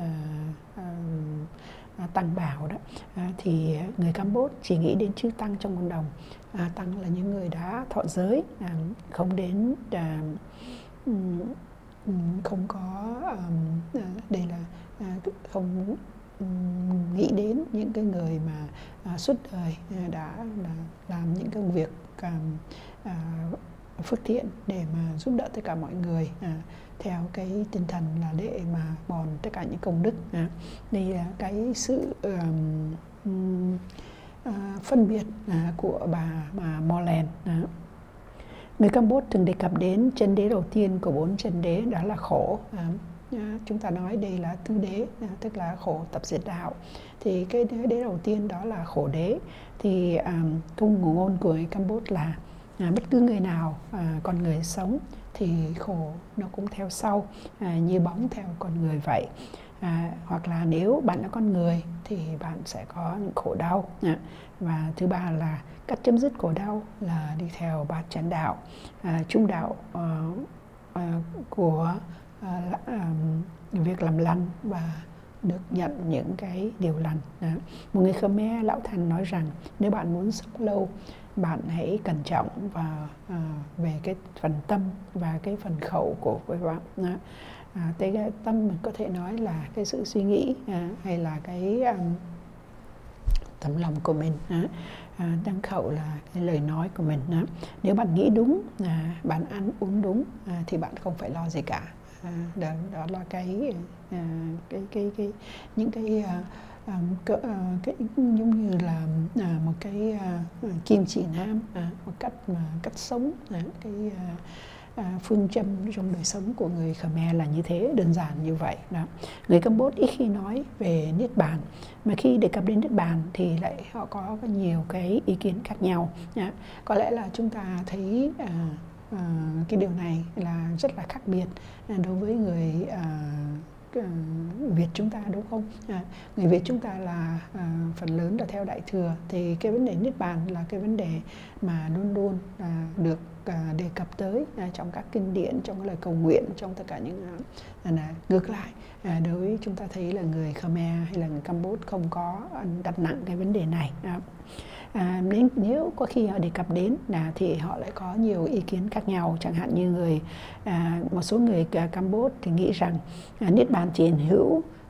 um, tăng bảo đó, à, thì người Campuchia chỉ nghĩ đến chư tăng trong cộng đồng. À, tăng là những người đã thọ giới, à, không đến à, um, không có um, đây là à, không um, nghĩ đến những cái người mà à, suốt đời à, đã là làm những công việc à, à, phước thiện để mà giúp đỡ tất cả mọi người, à, theo cái tinh thần là để mà bòn tất cả những công đức. À, đây là cái sự um, um, uh, phân biệt uh, của bà mà Moreland. Uh. Người Campuchia thường đề cập đến chân đế đầu tiên của bốn chân đế, đó là khổ. Uh, uh, chúng ta nói đây là tứ đế, uh, tức là khổ tập diệt đạo. Thì cái đế đầu tiên đó là khổ đế. Thì um, cung ngôn của người Campuchia là À, bất cứ người nào à, con người sống thì khổ nó cũng theo sau, à, như bóng theo con người vậy. À, hoặc là nếu bạn là con người thì bạn sẽ có những khổ đau. À, và thứ ba là cách chấm dứt khổ đau là đi theo bát chánh đạo, à, trung đạo à, à, của à, à, việc làm lành và được nhận những cái điều lành. À, một người Khmer lão thành nói rằng nếu bạn muốn sống lâu, bạn hãy cẩn trọng và à, về cái phần tâm và cái phần khẩu của các bạn. À, à, cái tâm mình có thể nói là cái sự suy nghĩ, à, hay là cái um, tấm lòng của mình. À, à, đăng khẩu là cái lời nói của mình. À, nếu bạn nghĩ đúng, à, bạn ăn uống đúng, à, thì bạn không phải lo gì cả. À, đó, đó là cái, à, cái cái cái những cái à, À, cỡ, à, cái giống như là à, một cái à, kim chỉ nam, à, một cách mà cách sống, à, cái à, à, phương châm trong đời sống của người Khmer là như thế, đơn giản như vậy. Đó. Người Campuchia ít khi nói về Niết Bàn, mà khi đề cập đến Niết Bàn thì lại họ có nhiều cái ý kiến khác nhau. À, có lẽ là chúng ta thấy à, à, cái điều này là rất là khác biệt à, đối với người à, Việt chúng ta, đúng không? À, người Việt chúng ta là à, phần lớn là theo Đại Thừa, thì cái vấn đề Niết Bàn là cái vấn đề mà luôn luôn à, được à, đề cập tới à, trong các kinh điển, trong cái lời cầu nguyện, trong tất cả những à, là ngược lại. À, đối với chúng ta thấy là người Khmer hay là người Campuchia không có đặt nặng cái vấn đề này. À, À, nếu, nếu có khi họ đề cập đến là thì họ lại có nhiều ý kiến khác nhau. Chẳng hạn như người à, một số người Campuchia thì nghĩ rằng à, Niết Bàn chỉ hiện hữu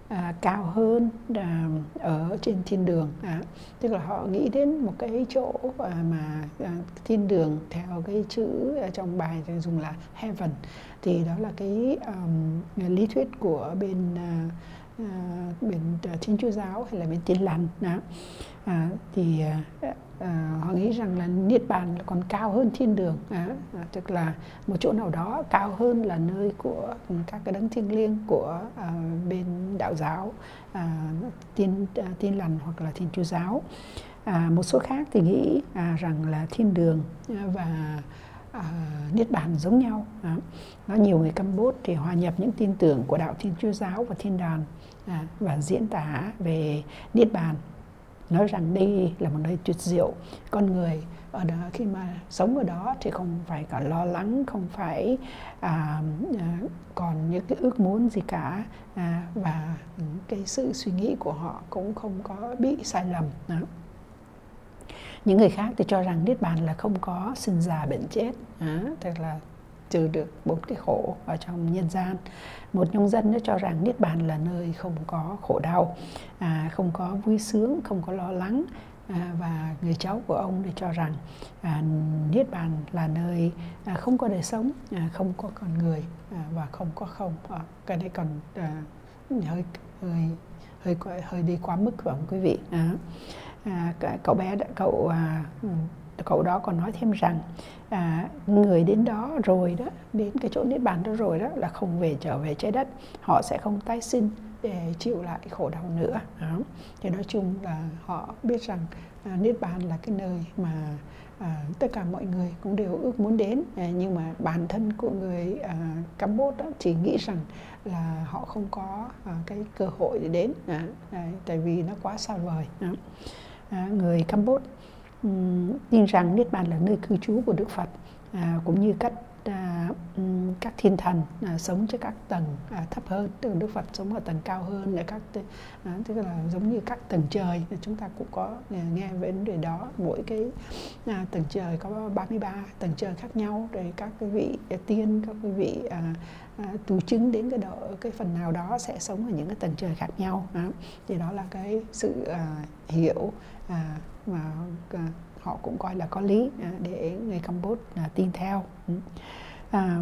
à, cao hơn à, ở trên thiên đường. À, tức là họ nghĩ đến một cái chỗ à, mà à, thiên đường theo cái chữ à, trong bài thì dùng là heaven, thì đó là cái um, lý thuyết của bên à, à, bên à, Thiên Chúa giáo hay là bên Tin lành đó. À, thì à, à, họ nghĩ rằng là niết bàn còn cao hơn thiên đường, à, à, tức là một chỗ nào đó cao hơn là nơi của các cái đấng thiêng liêng của à, bên đạo giáo, à, tin à, tin lành hoặc là Thiên Chúa giáo. À, một số khác thì nghĩ à, rằng là thiên đường và à, niết bàn giống nhau. À, có nhiều người Campuchia thì hòa nhập những tin tưởng của đạo Thiên Chúa giáo và thiên đàng à, và diễn tả về niết bàn, nói rằng đây là một nơi tuyệt diệu, con người ở đó khi mà sống ở đó thì không phải cả lo lắng, không phải à, à, còn những cái ước muốn gì cả, à, và cái sự suy nghĩ của họ cũng không có bị sai lầm. Đó. Những người khác thì cho rằng niết bàn là không có sinh già bệnh chết, à, tức là trừ được bốn cái khổ ở trong nhân gian. Một nông dân nó cho rằng niết bàn là nơi không có khổ đau, à, không có vui sướng, không có lo lắng. À, và người cháu của ông thì cho rằng à, niết bàn là nơi à, không có đời sống, à, không có con người, à, và không có không. À, cái này còn à, hơi hơi hơi hơi đi quá mức phải không quý vị? À, à, cậu bé cậu à, cậu đó còn nói thêm rằng à, người đến đó rồi đó, đến cái chỗ niết bàn đó rồi đó là không về trở về trái đất, họ sẽ không tái sinh để chịu lại khổ đau nữa. Đó. Thì nói chung là họ biết rằng à, niết bàn là cái nơi mà à, tất cả mọi người cũng đều ước muốn đến, à, nhưng mà bản thân của người à, Campuchia đó chỉ nghĩ rằng là họ không có à, cái cơ hội để đến, à, à, tại vì nó quá xa vời. Đó. À, người Campuchia um, tin rằng niết bàn là nơi cư trú của Đức Phật, à, cũng như cách à, um, các thiên thần à, sống trên các tầng à, thấp hơn, tức là Đức Phật sống ở tầng cao hơn, để các à, tức là giống như các tầng trời. Chúng ta cũng có à, nghe về vấn đề đó, mỗi cái à, tầng trời có ba mươi ba tầng trời khác nhau, rồi các quý vị à, tiên, các quý vị à, à, tu chứng đến cái độ cái phần nào đó sẽ sống ở những cái tầng trời khác nhau. À, thì đó là cái sự à, hiểu à, mà à, họ cũng coi là có lý à, để người Campuchia à, tin theo. À,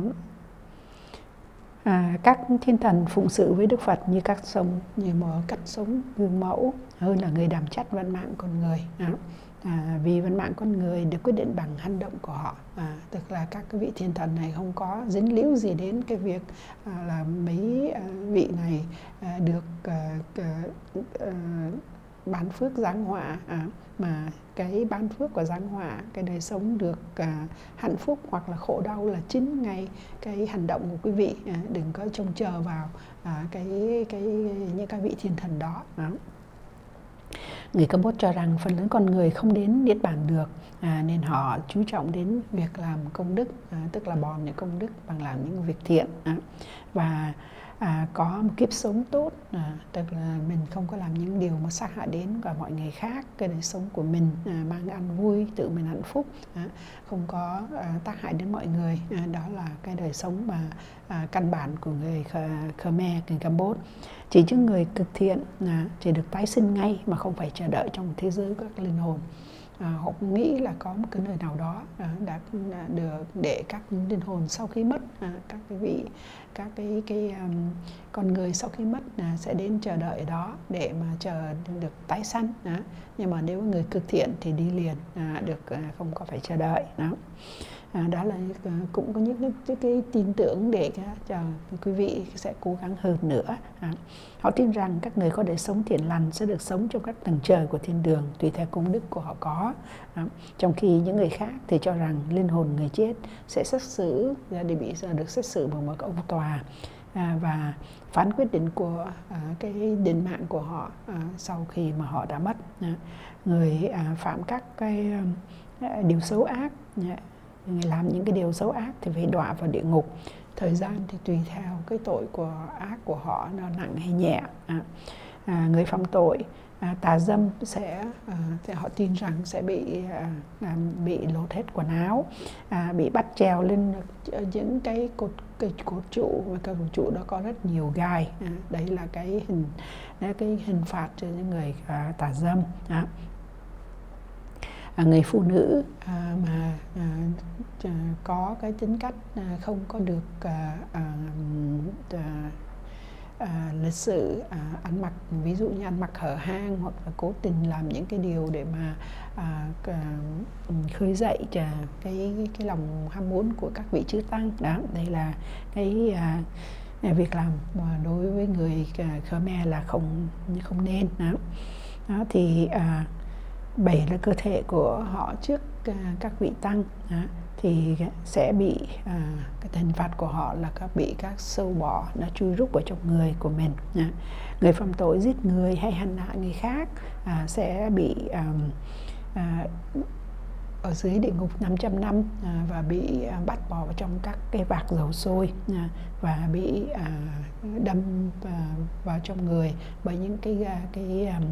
à, các thiên thần phụng sự với Đức Phật như các sống như một cách sống gương mẫu hơn là người đảm trách vận mạng con người. À, à, vì vận mạng con người được quyết định bằng hành động của họ, à, tức là các cái vị thiên thần này không có dính líu gì đến cái việc à, là mấy à, vị này à, được à, à, à, bán phước giáng họa, à, mà cái ban phước của giáng họa, cái đời sống được à, hạnh phúc hoặc là khổ đau là chính ngay cái hành động của quý vị. À, đừng có trông chờ vào à, cái cái những các vị thiên thần đó. Đó. Người Campuchia cho rằng phần lớn con người không đến niết bàn được, à, nên họ chú trọng đến việc làm công đức, à, tức là bòn những công đức bằng làm những việc thiện, à, và à, có một kiếp sống tốt, à, tức là mình không có làm những điều mà sát hại đến cả mọi người khác, cái đời sống của mình à, mang ăn vui, tự mình hạnh phúc, à, không có à, tác hại đến mọi người. À, đó là cái đời sống mà à, căn bản của người Khmer, người Campuchia. Chỉ những người cực thiện à, chỉ được tái sinh ngay mà không phải chờ đợi trong thế giới các linh hồn. À, họ cũng nghĩ là có một cái nơi nào đó à, đã được để các linh hồn sau khi mất, à, các cái vị các cái cái um, con người sau khi mất à, sẽ đến chờ đợi ở đó để mà chờ được tái sanh. À, nhưng mà nếu người cực thiện thì đi liền, à, được à, không có phải chờ đợi. Đó. À, đó là cũng có những cái, cái tin tưởng để cho quý vị sẽ cố gắng hơn nữa. À, họ tin rằng các người có đời sống thiện lành sẽ được sống trong các tầng trời của thiên đường tùy theo công đức của họ có. À, trong khi những người khác thì cho rằng linh hồn người chết sẽ xét xử để bị được xét xử bằng một ông tòa, à, và phán quyết định của à, cái định mạng của họ à, sau khi mà họ đã mất. À, người à, phạm các cái à, điều xấu ác, à, người làm những cái điều xấu ác thì phải đọa vào địa ngục. Thời gian thì tùy theo cái tội của ác của họ nó nặng hay nhẹ. À, à, người phạm tội à, tà dâm sẽ à, thì họ tin rằng sẽ bị à, à, bị lột hết quần áo, à, bị bắt trèo lên những cái cột cái cột trụ, và cái cột trụ đó có rất nhiều gai. À, đấy là cái hình cái hình phạt cho những người à, tà dâm. À. À, người phụ nữ à, mà à, có cái tính cách à, không có được à, à, à, à, lịch sự à, ăn mặc, ví dụ như ăn mặc hở hang, hoặc là cố tình làm những cái điều để mà à, à, khơi dậy cái cái lòng ham muốn của các vị chư tăng. Đó, đây là cái à, việc làm mà đối với người à, Khmer là không không nên. Đó, đó thì à, bảy là cơ thể của họ trước à, các vị tăng. Đó, thì sẽ bị à, cái hình phạt của họ là các bị các sâu bọ nó chui rúc vào trong người của mình. À, người phạm tội giết người hay hành hạ người khác à, sẽ bị à, à, ở dưới địa ngục năm trăm năm à, và bị à, bắt bỏ vào trong các cái vạc dầu sôi à, và bị à, đâm à, vào trong người bởi những cái cái, cái à,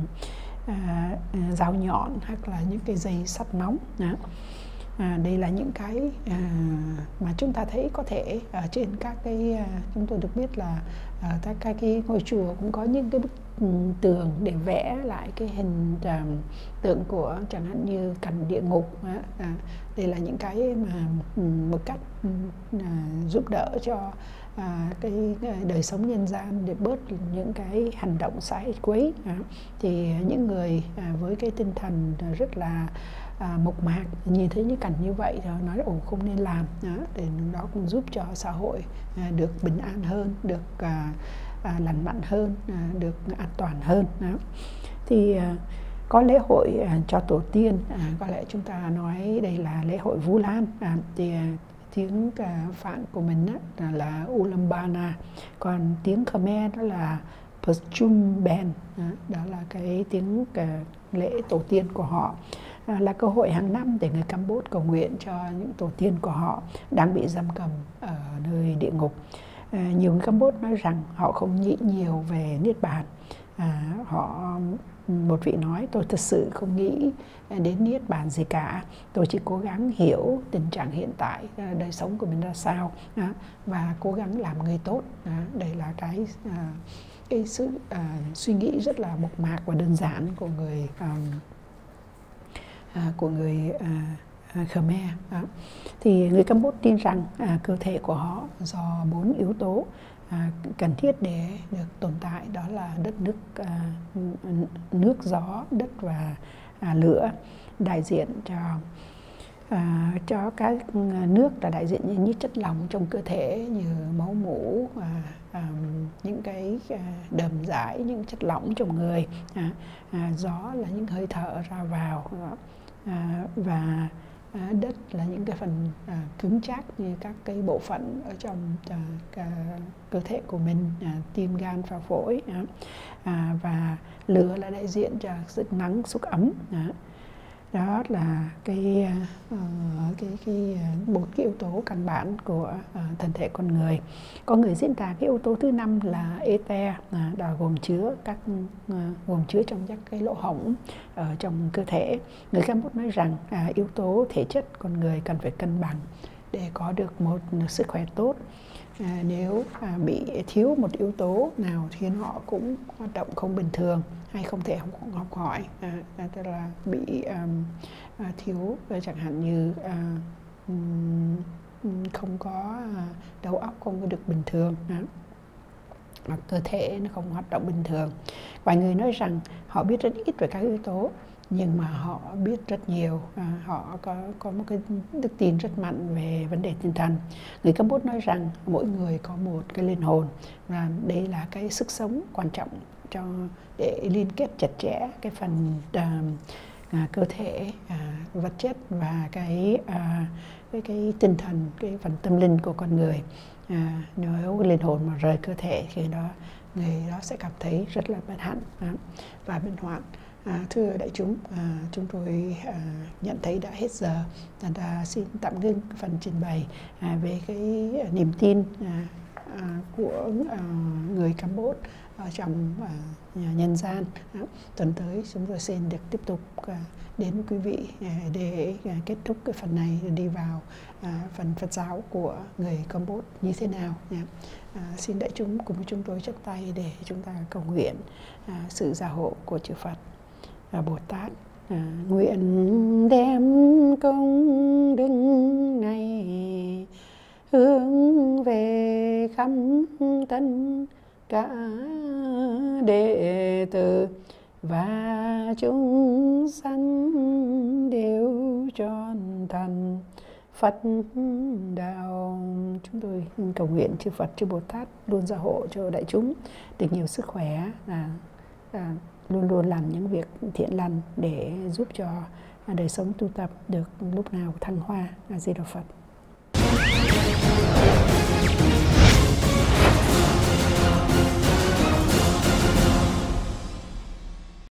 à, dao nhọn hoặc là những cái dây sắt nóng. À. À, đây là những cái à, mà chúng ta thấy có thể ở trên các cái à, chúng tôi được biết là à, các cái, cái ngôi chùa cũng có những cái bức tường để vẽ lại cái hình à, tượng của chẳng hạn như cảnh địa ngục. À, à, đây là những cái mà một cách à, giúp đỡ cho à, cái đời sống nhân gian để bớt những cái hành động sai quấy. À, thì những người à, với cái tinh thần rất là À, mộc mạc nhìn thấy những cảnh như vậy thì nói ồ không nên làm. Đó, để đó cũng giúp cho xã hội à, được bình an hơn, được à, à, lành mạnh hơn, à, được an toàn hơn. Đó. Thì à, có lễ hội à, cho tổ tiên, à, có lẽ chúng ta nói đây là lễ hội Vu Lan. À, thì à, tiếng à, Phạn của mình á, là Ulambana, còn tiếng Khmer đó là Pachum Ben. Đó, đó là cái tiếng à, lễ tổ tiên của họ. À, là cơ hội hàng năm để người Campuchia cầu nguyện cho những tổ tiên của họ đang bị giam cầm ở nơi địa ngục. À, nhiều người Campuchia nói rằng họ không nghĩ nhiều về Niết Bàn. À, họ một vị nói tôi thật sự không nghĩ đến Niết Bàn gì cả, tôi chỉ cố gắng hiểu tình trạng hiện tại đời sống của mình ra sao à, và cố gắng làm người tốt. À, đây là cái à, cái sự à, suy nghĩ rất là mộc mạc và đơn giản của người à, À, của người à, à, Khmer. À. Thì người Campuchia tin rằng à, cơ thể của họ do bốn yếu tố à, cần thiết để được tồn tại, đó là đất nước à, nước gió đất và à, lửa, đại diện cho à, cho các nước là đại diện như những chất lỏng trong cơ thể như máu mủ, à, à, những cái à, đờm dãi, những chất lỏng trong người. À, à, gió là những hơi thở ra vào. À, và à, đất là những cái phần à, cứng chắc như các cái bộ phận ở trong à, cả cơ thể của mình, à, tim, gan và phổi. À, à, và lửa là đại diện cho sức nắng, sức ấm. À, đó là cái uh, cái cái bốn cái yếu tố căn bản của uh, thân thể con người. Có người diễn tả cái yếu tố thứ năm là ether, uh, đó gồm chứa các uh, gồm chứa trong các cái lỗ hổng ở trong cơ thể. Người Campuchia nói rằng uh, yếu tố thể chất con người cần phải cân bằng để có được một sức khỏe tốt. À, nếu à, bị thiếu một yếu tố nào thì họ cũng hoạt động không bình thường hay không thể học, học hỏi, à, tức là bị à, à, thiếu chẳng hạn như à, không có à, đầu óc không có được bình thường, à, hoặc cơ thể nó không hoạt động bình thường. Vài người nói rằng họ biết rất ít về các yếu tố nhưng mà họ biết rất nhiều, à, họ có có một cái đức tin rất mạnh về vấn đề tinh thần. Người Campuchia nói rằng mỗi người có một cái linh hồn và đây là cái sức sống quan trọng cho để liên kết chặt chẽ cái phần à, à, cơ thể, à, vật chất và cái à, cái cái tinh thần, cái phần tâm linh của con người. À, nếu linh hồn mà rời cơ thể thì đó người đó sẽ cảm thấy rất là bất hạnh à, và bên hoạn. À, thưa đại chúng, à, chúng tôi à, nhận thấy đã hết giờ, ta xin tạm ngưng phần trình bày à, về cái niềm tin à, à, của à, người Campuchia ở trong à, nhân gian. À, tuần tới chúng tôi xin được tiếp tục à, đến quý vị à, để à, kết thúc cái phần này, đi vào à, phần Phật giáo của người Campuchia như thế nào. À, à, xin đại chúng cùng với chúng tôi chắp tay để chúng ta cầu nguyện à, sự gia hộ của chư Phật à, Bồ Tát. À, nguyện đem công đức này hướng về khắp tất cả đệ tử và chúng sanh đều trọn thành Phật đạo. Chúng tôi cầu nguyện chư Phật, chư Bồ Tát luôn gia hộ cho đại chúng được nhiều sức khỏe, à, à, luôn luôn làm những việc thiện lành để giúp cho đời sống tu tập được lúc nào thăng hoa. A Di Đà Phật.